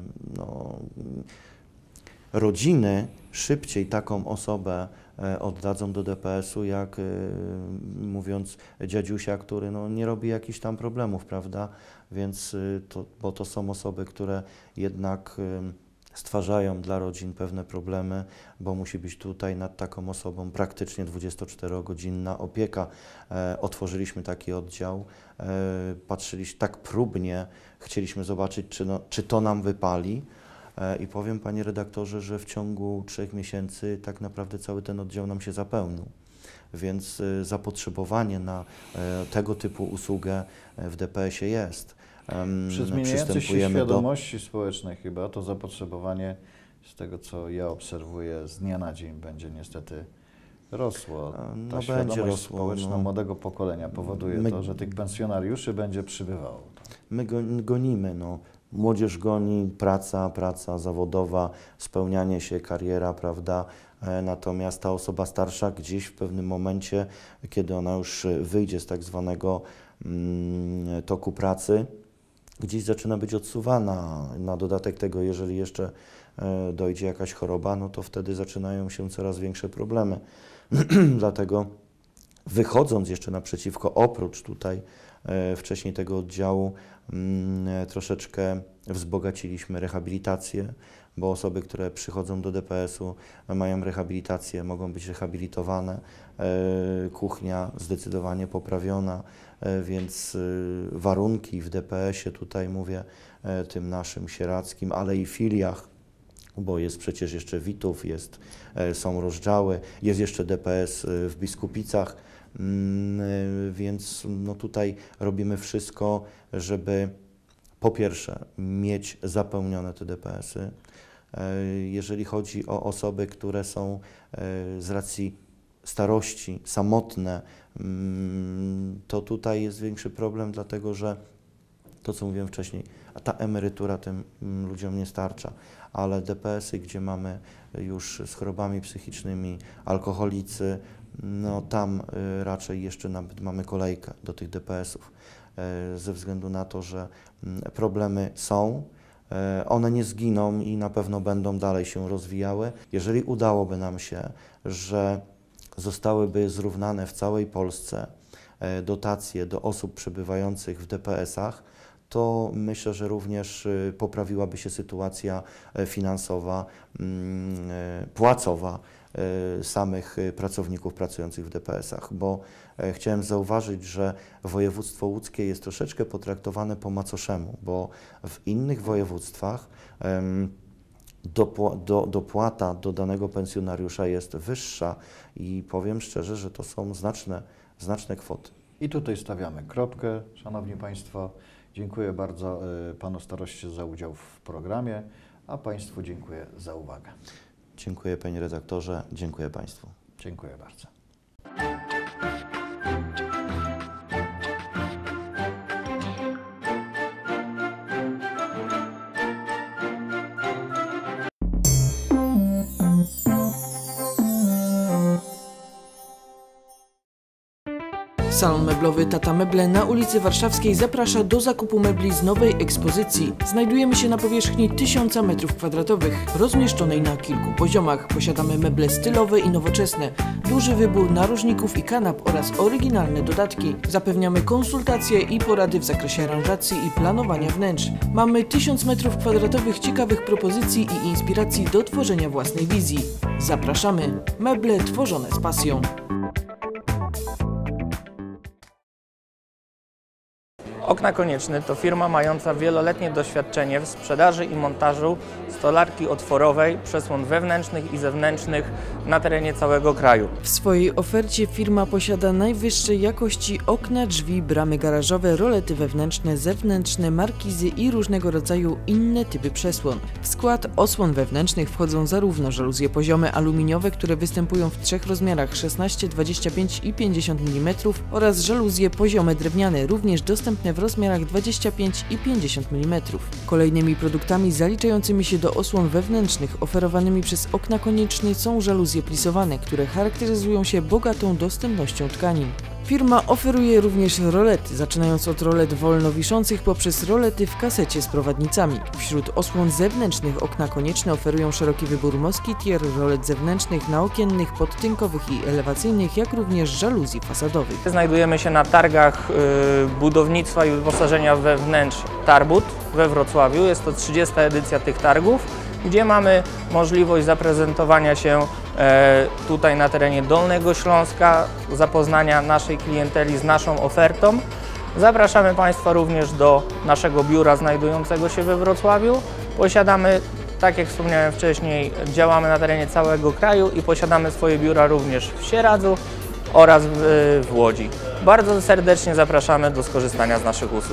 rodziny szybciej taką osobę oddadzą do DPS-u, jak mówiąc dziadziusia, który nie robi jakichś tam problemów, prawda? Więc bo to są osoby, które jednak stwarzają dla rodzin pewne problemy, bo musi być tutaj nad taką osobą praktycznie 24-godzinna opieka. Otworzyliśmy taki oddział, patrzyliśmy tak próbnie, chcieliśmy zobaczyć, czy to nam wypali. I powiem, panie redaktorze, że w ciągu 3 miesięcy tak naprawdę cały ten oddział nam się zapełnił. Więc zapotrzebowanie na tego typu usługę w DPS-ie jest. Przy zmieniającej się świadomości społecznej chyba to zapotrzebowanie, z tego co ja obserwuję, z dnia na dzień będzie niestety rosło. Ta świadomość społeczna młodego pokolenia powoduje to, że tych pensjonariuszy będzie przybywało. My gonimy, młodzież goni, praca zawodowa, spełnianie się, kariera, prawda? Natomiast ta osoba starsza gdzieś w pewnym momencie, kiedy ona już wyjdzie z tak zwanego toku pracy, gdzieś zaczyna być odsuwana. Na dodatek tego, jeżeli jeszcze dojdzie jakaś choroba, to wtedy zaczynają się coraz większe problemy. Dlatego wychodząc jeszcze naprzeciwko, oprócz tutaj wcześniej tego oddziału troszeczkę wzbogaciliśmy rehabilitację, bo osoby, które przychodzą do DPS-u, mają rehabilitację, mogą być rehabilitowane. Kuchnia zdecydowanie poprawiona, więc warunki w DPS-ie, tutaj mówię tym naszym sieradzkim, ale i filiach, bo jest przecież jeszcze Witów, są Rozdziały, jest jeszcze DPS w Biskupicach, więc no tutaj robimy wszystko, żeby po pierwsze mieć zapełnione te DPS-y. Jeżeli chodzi o osoby, które są z racji starości, samotne, to tutaj jest większy problem, dlatego że to, co mówiłem wcześniej, ta emerytura tym ludziom nie starcza, ale DPS-y, gdzie mamy już z chorobami psychicznymi, alkoholicy, no tam raczej jeszcze nawet mamy kolejkę do tych DPS-ów, ze względu na to, że problemy są, one nie zginą i na pewno będą dalej się rozwijały. Jeżeli udałoby nam się, że zostałyby zrównane w całej Polsce dotacje do osób przebywających w DPS-ach, to myślę, że również poprawiłaby się sytuacja finansowa, płacowa samych pracowników pracujących w DPS-ach, bo chciałem zauważyć, że województwo łódzkie jest troszeczkę potraktowane po macoszemu, bo w innych województwach dopłata do danego pensjonariusza jest wyższa i powiem szczerze, że to są znaczne kwoty. I tutaj stawiamy kropkę, Szanowni Państwo. Dziękuję bardzo Panu Staroście za udział w programie, a Państwu dziękuję za uwagę. Dziękuję Panie redaktorze, dziękuję Państwu. Dziękuję bardzo. Salon meblowy Tata Meble na ulicy Warszawskiej zaprasza do zakupu mebli z nowej ekspozycji. Znajdujemy się na powierzchni 1000 m2, rozmieszczonej na kilku poziomach. Posiadamy meble stylowe i nowoczesne, duży wybór narożników i kanap oraz oryginalne dodatki. Zapewniamy konsultacje i porady w zakresie aranżacji i planowania wnętrz. Mamy 1000 m2 ciekawych propozycji i inspiracji do tworzenia własnej wizji. Zapraszamy. Meble tworzone z pasją. Okna Konieczny to firma mająca wieloletnie doświadczenie w sprzedaży i montażu stolarki otworowej, przesłon wewnętrznych i zewnętrznych na terenie całego kraju. W swojej ofercie firma posiada najwyższej jakości okna, drzwi, bramy garażowe, rolety wewnętrzne, zewnętrzne, markizy i różnego rodzaju inne typy przesłon. W skład osłon wewnętrznych wchodzą zarówno żaluzje poziome aluminiowe, które występują w trzech rozmiarach 16, 25 i 50 mm oraz żaluzje poziome drewniane, również dostępne w rozmiarach 25 i 50 mm. Kolejnymi produktami zaliczającymi się do osłon wewnętrznych oferowanymi przez Okna Konieczny są żaluzje plisowane, które charakteryzują się bogatą dostępnością tkanin. Firma oferuje również rolety, zaczynając od rolet wolno wiszących poprzez rolety w kasecie z prowadnicami. Wśród osłon zewnętrznych Okna Konieczne oferują szeroki wybór moskitier, rolet zewnętrznych, naokiennych, podtynkowych i elewacyjnych, jak również żaluzji fasadowych. Znajdujemy się na targach budownictwa i wyposażenia we wnętrz Tarbut we Wrocławiu. Jest to 30. edycja tych targów, gdzie mamy możliwość zaprezentowania się tutaj na terenie Dolnego Śląska, zapoznania naszej klienteli z naszą ofertą. Zapraszamy Państwa również do naszego biura znajdującego się we Wrocławiu. Posiadamy, tak jak wspomniałem wcześniej, działamy na terenie całego kraju i posiadamy swoje biura również w Sieradzu oraz w Łodzi. Bardzo serdecznie zapraszamy do skorzystania z naszych usług.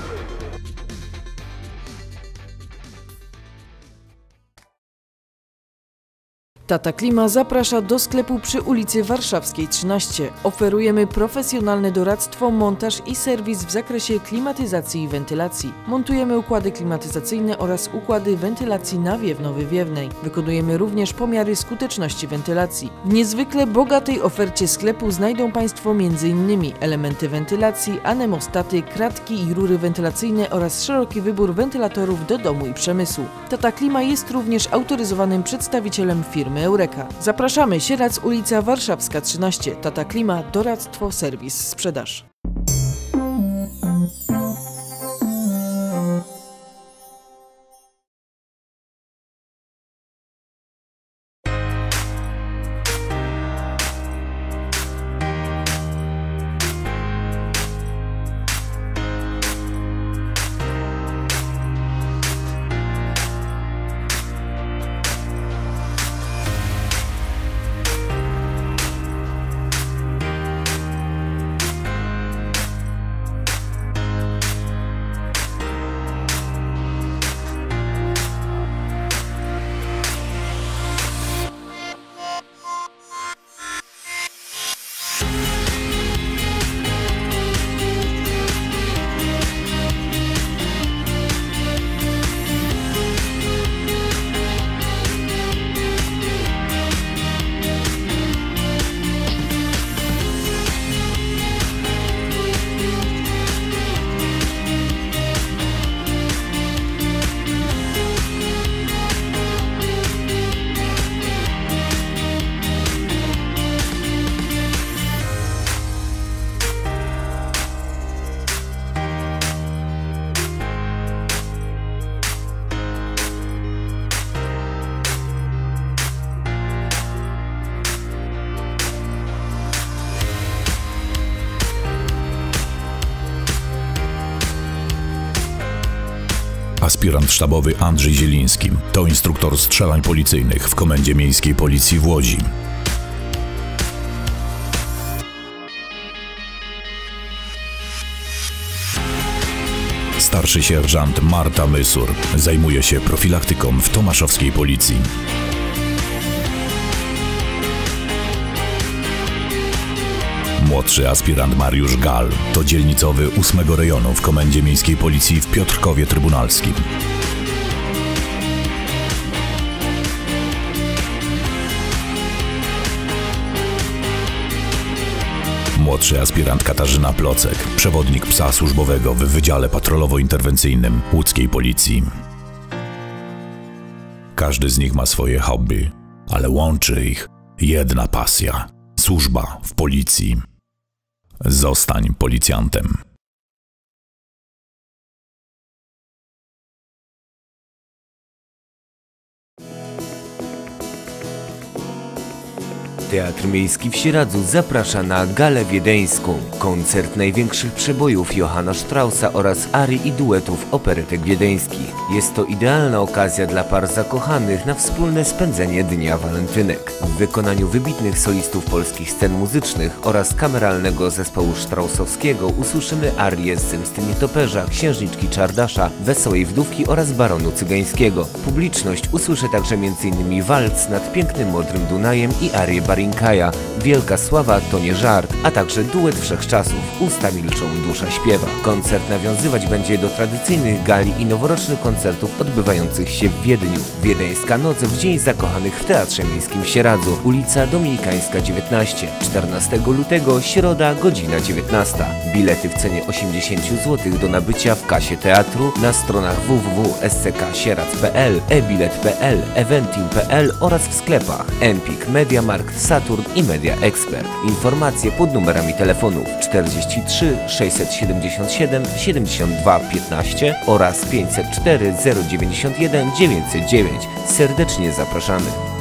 Tata Klima zaprasza do sklepu przy ulicy Warszawskiej 13. Oferujemy profesjonalne doradztwo, montaż i serwis w zakresie klimatyzacji i wentylacji. Montujemy układy klimatyzacyjne oraz układy wentylacji nawiewno-wywiewnej. Wykonujemy również pomiary skuteczności wentylacji. W niezwykle bogatej ofercie sklepu znajdą Państwo m.in. elementy wentylacji, anemostaty, kratki i rury wentylacyjne oraz szeroki wybór wentylatorów do domu i przemysłu. Tata Klima jest również autoryzowanym przedstawicielem firmy Eureka. Zapraszamy, Sieradz, ulica Warszawska 13. Tata Klima, doradztwo, serwis, sprzedaż. aspirant sztabowy Andrzej Zieliński. To instruktor strzelań policyjnych w Komendzie Miejskiej Policji w Łodzi. Starszy sierżant Marta Mysur zajmuje się profilaktyką w tomaszowskiej policji. Młodszy aspirant Mariusz Gal to dzielnicowy 8 rejonu w Komendzie Miejskiej Policji w Piotrkowie Trybunalskim. Młodszy aspirant Katarzyna Plocek, przewodnik psa służbowego w Wydziale Patrolowo-Interwencyjnym łódzkiej Policji. Każdy z nich ma swoje hobby, ale łączy ich jedna pasja – służba w Policji. Zostań policjantem. Teatr Miejski w Sieradzu zaprasza na Galę Wiedeńską, koncert największych przebojów Johanna Straussa oraz arii i duetów operetek wiedeńskich. Jest to idealna okazja dla par zakochanych na wspólne spędzenie Dnia Walentynek. W wykonaniu wybitnych solistów polskich scen muzycznych oraz kameralnego zespołu straussowskiego usłyszymy arię z Zemsty Nietoperza, Księżniczki Czardasza, Wesołej Wdówki oraz Baronu Cygańskiego. Publiczność usłyszy także m.in. walc nad pięknym modrym Dunajem i arię Barinkaja, Wielka Sława to nie żart, a także duet wszechczasów Usta milczą, dusza śpiewa. Koncert nawiązywać będzie do tradycyjnych gali i noworocznych koncertów odbywających się w Wiedniu. Wiedeńska noc w Dzień Zakochanych w Teatrze Miejskim w Sieradzu, ulica Dominikańska 19, 14 lutego, środa, godzina 19. Bilety w cenie 80 zł do nabycia w kasie teatru, na stronach www.sck-sieradz.pl, ebilet.pl, eventim.pl oraz w sklepach Empik, MediaMarkt, Saturn i Media Expert. Informacje pod numerami telefonów 43 677 72 15 oraz 504 091 909. Serdecznie zapraszamy.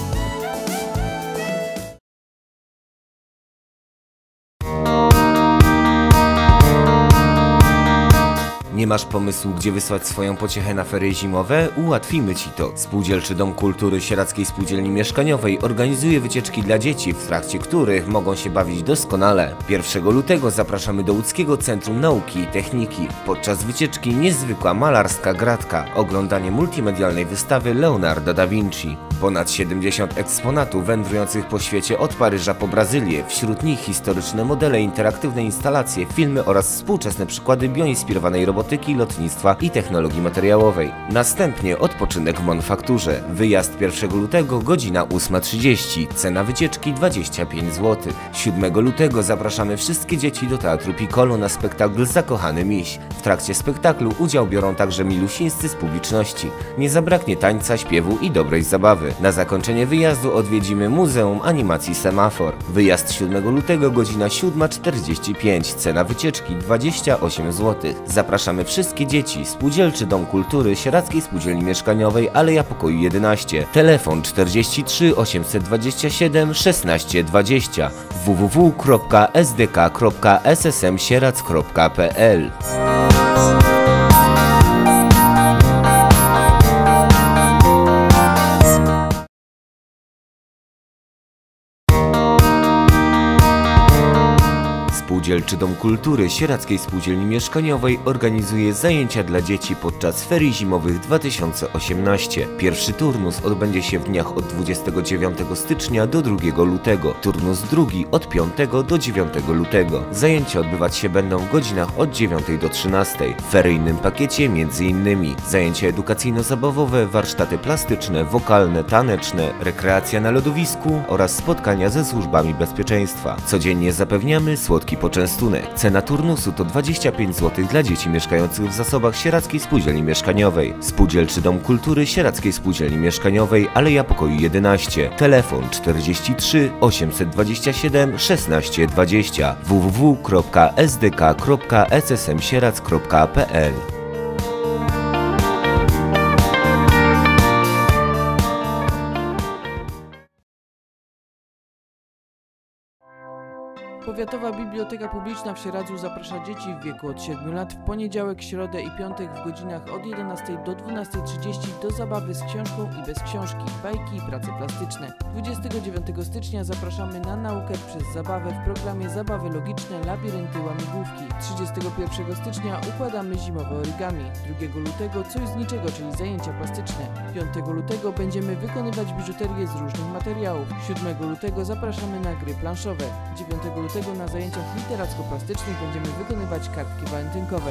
Nie masz pomysłu, gdzie wysłać swoją pociechę na ferie zimowe? Ułatwimy Ci to. Spółdzielczy Dom Kultury Sieradzkiej Spółdzielni Mieszkaniowej organizuje wycieczki dla dzieci, w trakcie których mogą się bawić doskonale. 1 lutego zapraszamy do Łódzkiego Centrum Nauki i Techniki. Podczas wycieczki niezwykła malarska gratka, oglądanie multimedialnej wystawy Leonarda da Vinci. Ponad 70 eksponatów wędrujących po świecie od Paryża po Brazylię, wśród nich historyczne modele, interaktywne instalacje, filmy oraz współczesne przykłady bioinspirowanej robotyki, lotnictwa i technologii materiałowej. Następnie odpoczynek w manufakturze. Wyjazd 1 lutego, godzina 8:30, cena wycieczki 25 zł. 7 lutego zapraszamy wszystkie dzieci do Teatru Piccolo na spektakl Zakochany Miś. W trakcie spektaklu udział biorą także milusińscy z publiczności. Nie zabraknie tańca, śpiewu i dobrej zabawy. Na zakończenie wyjazdu odwiedzimy Muzeum Animacji Semafor. Wyjazd 7 lutego, godzina 7:45, cena wycieczki 28 zł. Zapraszamy wszystkie dzieci. Spółdzielczy Dom Kultury Sieradzkiej Spółdzielni Mieszkaniowej, Aleja Pokoju 11. Telefon 43 827 16 20. www.sdk.ssmsieradz.pl. Spółdzielczy Dom Kultury Sieradzkiej Spółdzielni Mieszkaniowej organizuje zajęcia dla dzieci podczas ferii zimowych 2018. Pierwszy turnus odbędzie się w dniach od 29 stycznia do 2 lutego. Turnus drugi od 5 do 9 lutego. Zajęcia odbywać się będą w godzinach od 9 do 13. W feryjnym pakiecie m.in. zajęcia edukacyjno-zabawowe, warsztaty plastyczne, wokalne, taneczne, rekreacja na lodowisku oraz spotkania ze służbami bezpieczeństwa. Codziennie zapewniamy słodki poczęstunek. Cena turnusu to 25 zł dla dzieci mieszkających w zasobach Sieradzkiej Spółdzielni Mieszkaniowej. Spółdzielczy Dom Kultury Sieradzkiej Spółdzielni Mieszkaniowej, Aleja Pokoju 11. Telefon 43 827 16 20. www.sdk.ssmsieradz.pl. Powiatowa Biblioteka Publiczna w Sieradzu zaprasza dzieci w wieku od 7 lat w poniedziałek, środę i piątek w godzinach od 11 do 12:30 do zabawy z książką i bez książki, bajki i prace plastyczne. 29 stycznia zapraszamy na naukę przez zabawę w programie Zabawy Logiczne, Labirynty, Łamigłówki. 31 stycznia układamy zimowe origami. 2 lutego coś z niczego, czyli zajęcia plastyczne. 5 lutego będziemy wykonywać biżuterię z różnych materiałów. 7 lutego zapraszamy na gry planszowe. 9 lutego na zajęciach literacko-plastycznych będziemy wykonywać kartki walentynkowe.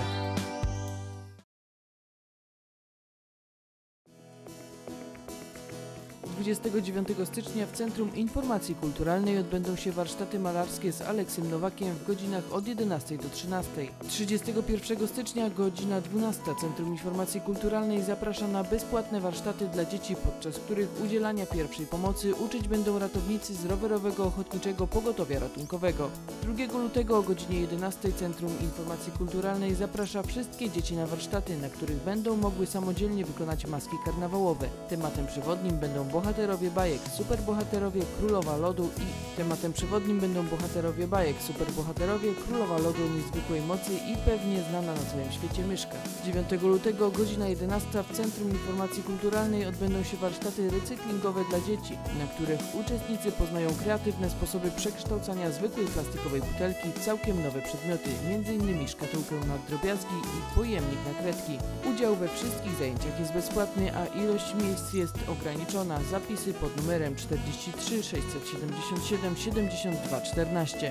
29 stycznia w Centrum Informacji Kulturalnej odbędą się warsztaty malarskie z Aleksem Nowakiem w godzinach od 11 do 13. 31 stycznia godzina 12 Centrum Informacji Kulturalnej zaprasza na bezpłatne warsztaty dla dzieci, podczas których udzielania pierwszej pomocy uczyć będą ratownicy z Rowerowego Ochotniczego Pogotowia Ratunkowego. 2 lutego o godzinie 11 Centrum Informacji Kulturalnej zaprasza wszystkie dzieci na warsztaty, na których będą mogły samodzielnie wykonać maski karnawałowe. Tematem przewodnim będą bohaterowie bajek, superbohaterowie, królowa lodu i tematem przewodnim będą bohaterowie bajek, superbohaterowie, królowa lodu niezwykłej mocy i pewnie znana na całym świecie myszka. 9 lutego godzina 11 w Centrum Informacji Kulturalnej odbędą się warsztaty recyklingowe dla dzieci, na których uczestnicy poznają kreatywne sposoby przekształcania zwykłej plastikowej butelki w całkiem nowe przedmioty, m.in. szkatułkę na drobiazgi i pojemnik na kredki. Udział we wszystkich zajęciach jest bezpłatny, a ilość miejsc jest ograniczona. Zapisy pod numerem 43 677 72 14.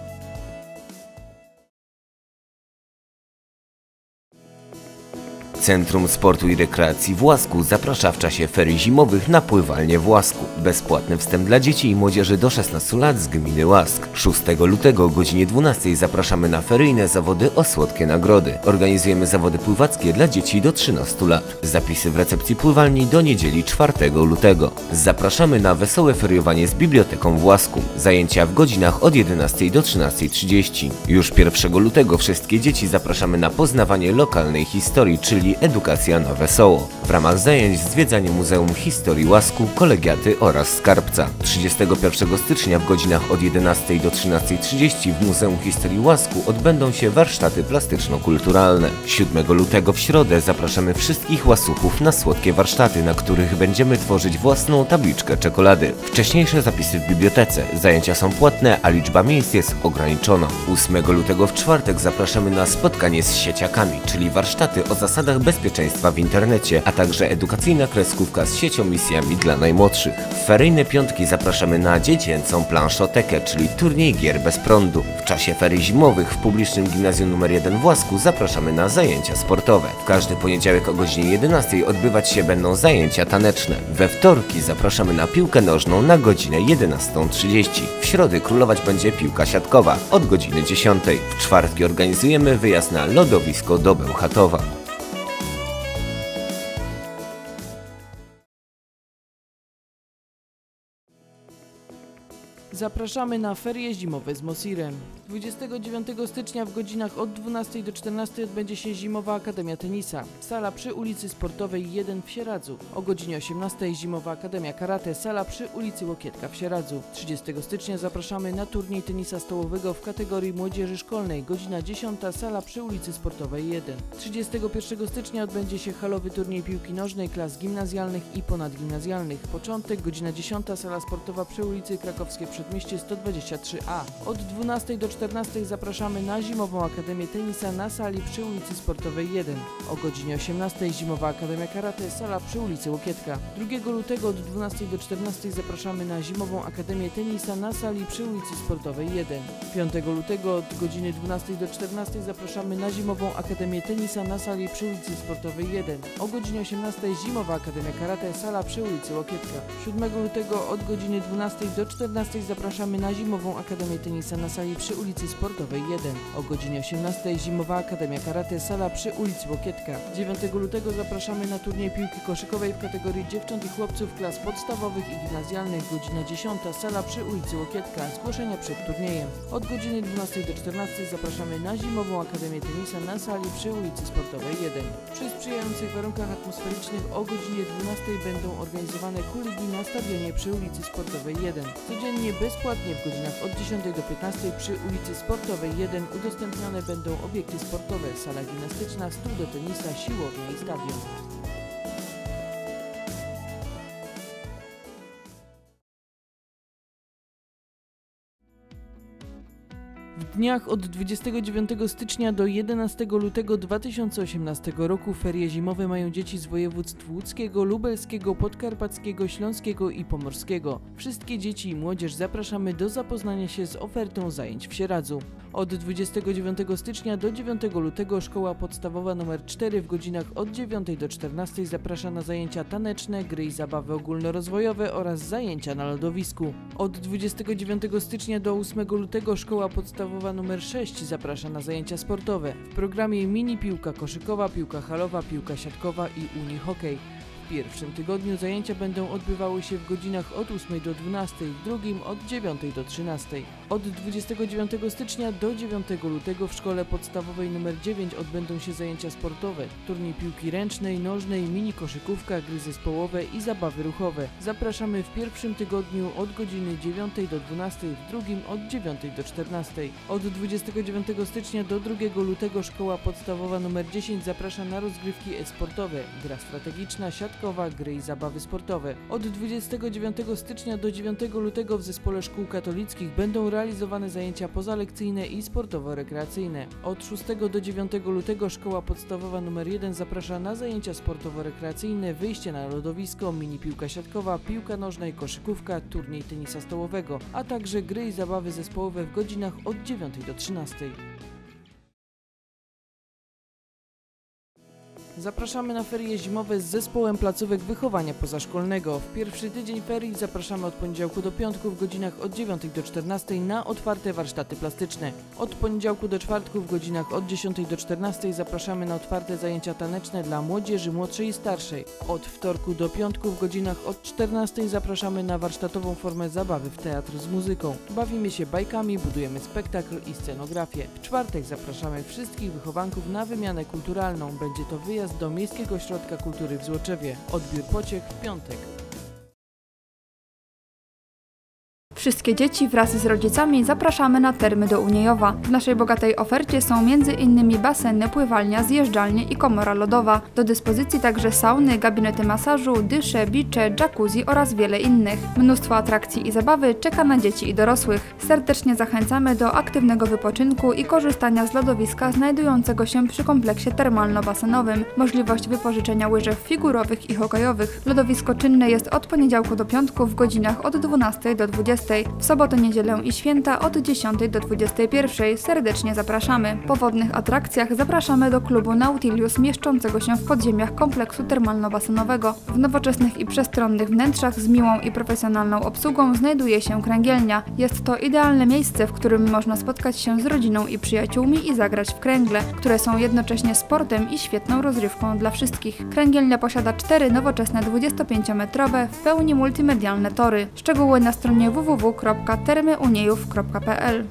Centrum Sportu i Rekreacji w Łasku zaprasza w czasie ferii zimowych na pływalnię w Łasku. Bezpłatny wstęp dla dzieci i młodzieży do 16 lat z gminy Łask. 6 lutego o godzinie 12 zapraszamy na feryjne zawody o słodkie nagrody. Organizujemy zawody pływackie dla dzieci do 13 lat. Zapisy w recepcji pływalni do niedzieli 4 lutego. Zapraszamy na wesołe feriowanie z biblioteką w Łasku. Zajęcia w godzinach od 11 do 13:30. Już 1 lutego wszystkie dzieci zapraszamy na poznawanie lokalnej historii, czyli edukacja na wesoło. W ramach zajęć zwiedzanie Muzeum Historii Łasku, Kolegiaty oraz Skarbca. 31 stycznia w godzinach od 11 do 13:30 w Muzeum Historii Łasku odbędą się warsztaty plastyczno-kulturalne. 7 lutego w środę zapraszamy wszystkich łasuchów na słodkie warsztaty, na których będziemy tworzyć własną tabliczkę czekolady. Wcześniejsze zapisy w bibliotece. Zajęcia są płatne, a liczba miejsc jest ograniczona. 8 lutego w czwartek zapraszamy na spotkanie z sieciakami, czyli warsztaty o zasadach bezpieczeństwa w internecie, a także edukacyjna kreskówka z 7 misjami dla najmłodszych. W feryjne piątki zapraszamy na dziecięcą planszotekę, czyli turniej gier bez prądu. W czasie ferii zimowych w publicznym gimnazjum nr 1 w Łasku zapraszamy na zajęcia sportowe. W każdy poniedziałek o godzinie 11 odbywać się będą zajęcia taneczne. We wtorki zapraszamy na piłkę nożną na godzinę 11:30. W środy królować będzie piłka siatkowa od godziny 10. W czwartki organizujemy wyjazd na lodowisko do Bełchatowa. Zapraszamy na ferie zimowe z Mosirem. 29 stycznia w godzinach od 12 do 14 odbędzie się Zimowa Akademia Tenisa. Sala przy ulicy Sportowej 1 w Sieradzu. O godzinie 18 Zimowa Akademia Karate. Sala przy ulicy Łokietka w Sieradzu. 30 stycznia zapraszamy na turniej tenisa stołowego w kategorii młodzieży szkolnej. Godzina 10 sala przy ulicy Sportowej 1. 31 stycznia odbędzie się halowy turniej piłki nożnej klas gimnazjalnych i ponadgimnazjalnych. Początek godzina 10 sala sportowa przy ulicy Krakowskiej Przedmieście 123A. Od 12 do 14 zapraszamy na Zimową Akademię Tenisa na sali przy ulicy Sportowej 1. O godzinie 18 Zimowa Akademia Karate, sala przy ulicy Łokietka. 2 lutego od 12 do 14 zapraszamy na Zimową Akademię Tenisa na sali przy ulicy Sportowej 1. 5 lutego od godziny 12 do 14 zapraszamy na Zimową Akademię Tenisa na sali przy ulicy Sportowej 1. O godzinie 18 Zimowa Akademia Karate, sala przy ulicy Łokietka. 7 lutego od godziny 12 do 14 zapraszamy na Zimową Akademię Tenisa na sali przy ulicy Sportowej 1. O godzinie 18 Zimowa Akademia Karate, sala przy ulicy Łokietka. 9 lutego zapraszamy na turniej piłki koszykowej w kategorii dziewcząt i chłopców klas podstawowych i gimnazjalnych. Godzina 10 sala przy ulicy Łokietka. Zgłoszenia przed turniejem. Od godziny 12 do 14 zapraszamy na Zimową Akademię Tenisa na sali przy ulicy Sportowej 1. Przy sprzyjających warunkach atmosferycznych o godzinie 12 będą organizowane kuligi na stadionie przy ulicy Sportowej 1. Codziennie bezpłatnie w godzinach od 10 do 15 przy ulicy Sportowej 1 udostępnione będą obiekty sportowe, sala gimnastyczna, stół do tenisa, siłownia i stadion. W dniach od 29 stycznia do 11 lutego 2018 roku ferie zimowe mają dzieci z województw łódzkiego, lubelskiego, podkarpackiego, śląskiego i pomorskiego. Wszystkie dzieci i młodzież zapraszamy do zapoznania się z ofertą zajęć w Sieradzu. Od 29 stycznia do 9 lutego szkoła podstawowa nr 4 w godzinach od 9 do 14 zaprasza na zajęcia taneczne, gry i zabawy ogólnorozwojowe oraz zajęcia na lodowisku. Od 29 stycznia do 8 lutego szkoła podstawowa nr 6 zaprasza na zajęcia sportowe. W programie mini piłka koszykowa, piłka halowa, piłka siatkowa i unihokej. W pierwszym tygodniu zajęcia będą odbywały się w godzinach od 8 do 12, w drugim od 9 do 13. Od 29 stycznia do 9 lutego w szkole podstawowej nr 9 odbędą się zajęcia sportowe, turniej piłki ręcznej, nożnej, mini koszykówka, gry zespołowe i zabawy ruchowe. Zapraszamy w pierwszym tygodniu od godziny 9 do 12, w drugim od 9 do 14. Od 29 stycznia do 2 lutego szkoła podstawowa nr 10 zaprasza na rozgrywki e-sportowe, gra strategiczna, siatkowa, gry i zabawy sportowe. Od 29 stycznia do 9 lutego w zespole szkół katolickich będą realizowane zajęcia pozalekcyjne i sportowo-rekreacyjne. Od 6 do 9 lutego szkoła podstawowa nr 1 zaprasza na zajęcia sportowo-rekreacyjne, wyjście na lodowisko, mini piłka siatkowa, piłka nożna i koszykówka, turniej tenisa stołowego, a także gry i zabawy zespołowe w godzinach od 9 do 13. Zapraszamy na ferie zimowe z zespołem placówek wychowania pozaszkolnego. W pierwszy tydzień ferii zapraszamy od poniedziałku do piątku w godzinach od 9 do 14 na otwarte warsztaty plastyczne. Od poniedziałku do czwartku w godzinach od 10 do 14 zapraszamy na otwarte zajęcia taneczne dla młodzieży młodszej i starszej. Od wtorku do piątku w godzinach od 14 zapraszamy na warsztatową formę zabawy w teatr z muzyką. Bawimy się bajkami, budujemy spektakl i scenografię. W czwartek zapraszamy wszystkich wychowanków na wymianę kulturalną. Będzie to wyjazd do Miejskiego Ośrodka Kultury w Złoczewie. Odbiór pociech w piątek. Wszystkie dzieci wraz z rodzicami zapraszamy na termy do Uniejowa. W naszej bogatej ofercie są m.in. baseny, pływalnia, zjeżdżalnie i komora lodowa. Do dyspozycji także sauny, gabinety masażu, dysze, bicze, jacuzzi oraz wiele innych. Mnóstwo atrakcji i zabawy czeka na dzieci i dorosłych. Serdecznie zachęcamy do aktywnego wypoczynku i korzystania z lodowiska znajdującego się przy kompleksie termalno-basenowym. Możliwość wypożyczenia łyżew figurowych i hokejowych. Lodowisko czynne jest od poniedziałku do piątku w godzinach od 12 do 20. W sobotę, niedzielę i święta od 10 do 21. Serdecznie zapraszamy. Po wodnych atrakcjach zapraszamy do klubu Nautilus mieszczącego się w podziemiach kompleksu termalno-basenowego. W nowoczesnych i przestronnych wnętrzach z miłą i profesjonalną obsługą znajduje się kręgielnia. Jest to idealne miejsce, w którym można spotkać się z rodziną i przyjaciółmi i zagrać w kręgle, które są jednocześnie sportem i świetną rozrywką dla wszystkich. Kręgielnia posiada 4 nowoczesne 25-metrowe, w pełni multimedialne tory. Szczegóły na stronie www.termyuniejów.pl.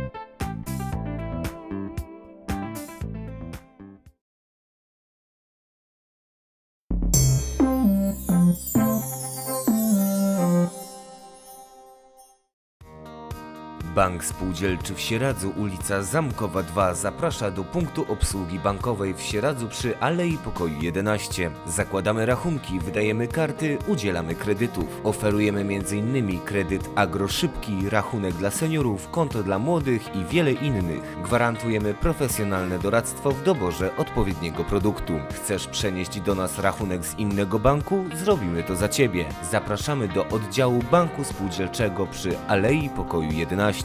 Bank Spółdzielczy w Sieradzu, ulica Zamkowa 2 zaprasza do punktu obsługi bankowej w Sieradzu przy Alei Pokoju 11. Zakładamy rachunki, wydajemy karty, udzielamy kredytów. Oferujemy m.in. kredyt agroszybki, rachunek dla seniorów, konto dla młodych i wiele innych. Gwarantujemy profesjonalne doradztwo w doborze odpowiedniego produktu. Chcesz przenieść do nas rachunek z innego banku? Zrobimy to za Ciebie. Zapraszamy do oddziału Banku Spółdzielczego przy Alei Pokoju 11.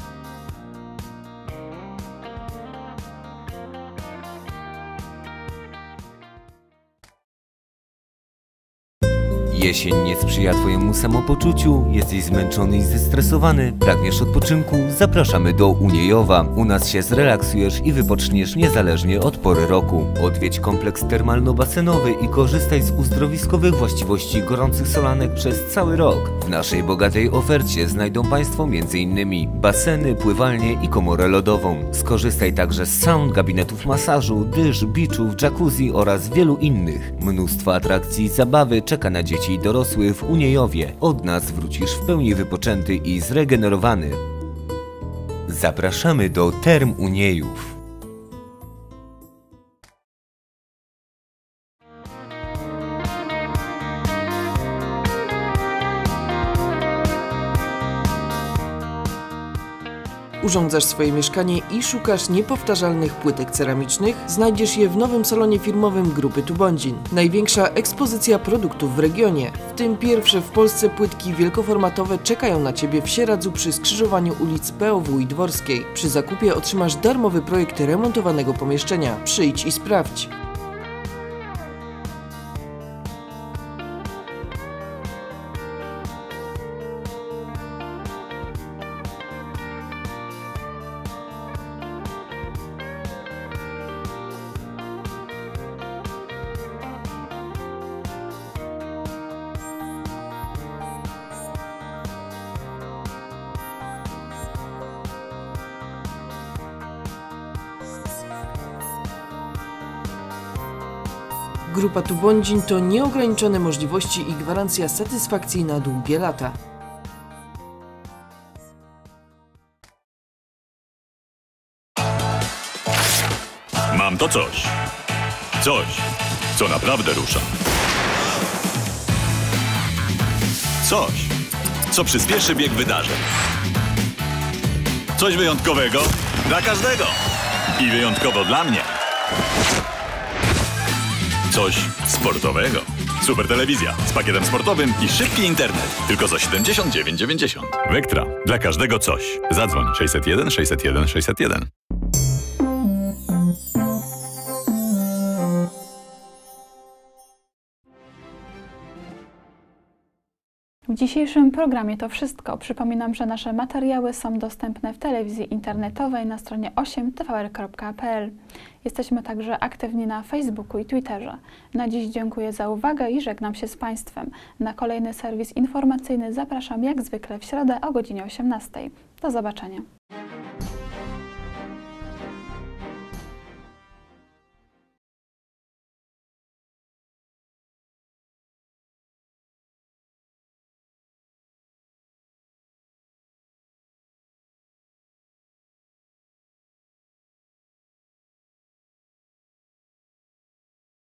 Jesień nie sprzyja Twojemu samopoczuciu, jesteś zmęczony i zestresowany, pragniesz odpoczynku? Zapraszamy do Uniejowa. U nas się zrelaksujesz i wypoczniesz niezależnie od pory roku. Odwiedź kompleks termalno-basenowy i korzystaj z uzdrowiskowych właściwości gorących solanek przez cały rok. W naszej bogatej ofercie znajdą Państwo m.in. baseny, pływalnie i komorę lodową. Skorzystaj także z saun, gabinetów masażu, dysz, biczów, jacuzzi oraz wielu innych. Mnóstwo atrakcji i zabawy czeka na dzieci i dorosły w Uniejowie. Od nas wrócisz w pełni wypoczęty i zregenerowany. Zapraszamy do Term Uniejów. Urządzasz swoje mieszkanie i szukasz niepowtarzalnych płytek ceramicznych? Znajdziesz je w nowym salonie firmowym Grupy Tubondzin. Największa ekspozycja produktów w regionie, w tym pierwsze w Polsce płytki wielkoformatowe czekają na Ciebie w Sieradzu przy skrzyżowaniu ulic Beowój i Dworskiej. Przy zakupie otrzymasz darmowy projekt remontowanego pomieszczenia. Przyjdź i sprawdź. Grupa Tubondzin to nieograniczone możliwości i gwarancja satysfakcji na długie lata. Mam to coś. Coś, co naprawdę rusza. Coś, co przyspieszy bieg wydarzeń. Coś wyjątkowego dla każdego. I wyjątkowo dla mnie. Coś sportowego. Super telewizja z pakietem sportowym i szybki internet. Tylko za 79,90. Vectra. Dla każdego coś. Zadzwoń 601 601 601. W dzisiejszym programie to wszystko. Przypominam, że nasze materiały są dostępne w telewizji internetowej na stronie 8tvr.pl. Jesteśmy także aktywni na Facebooku i Twitterze. Na dziś dziękuję za uwagę i żegnam się z Państwem. Na kolejny serwis informacyjny zapraszam jak zwykle w środę o godzinie 18. Do zobaczenia.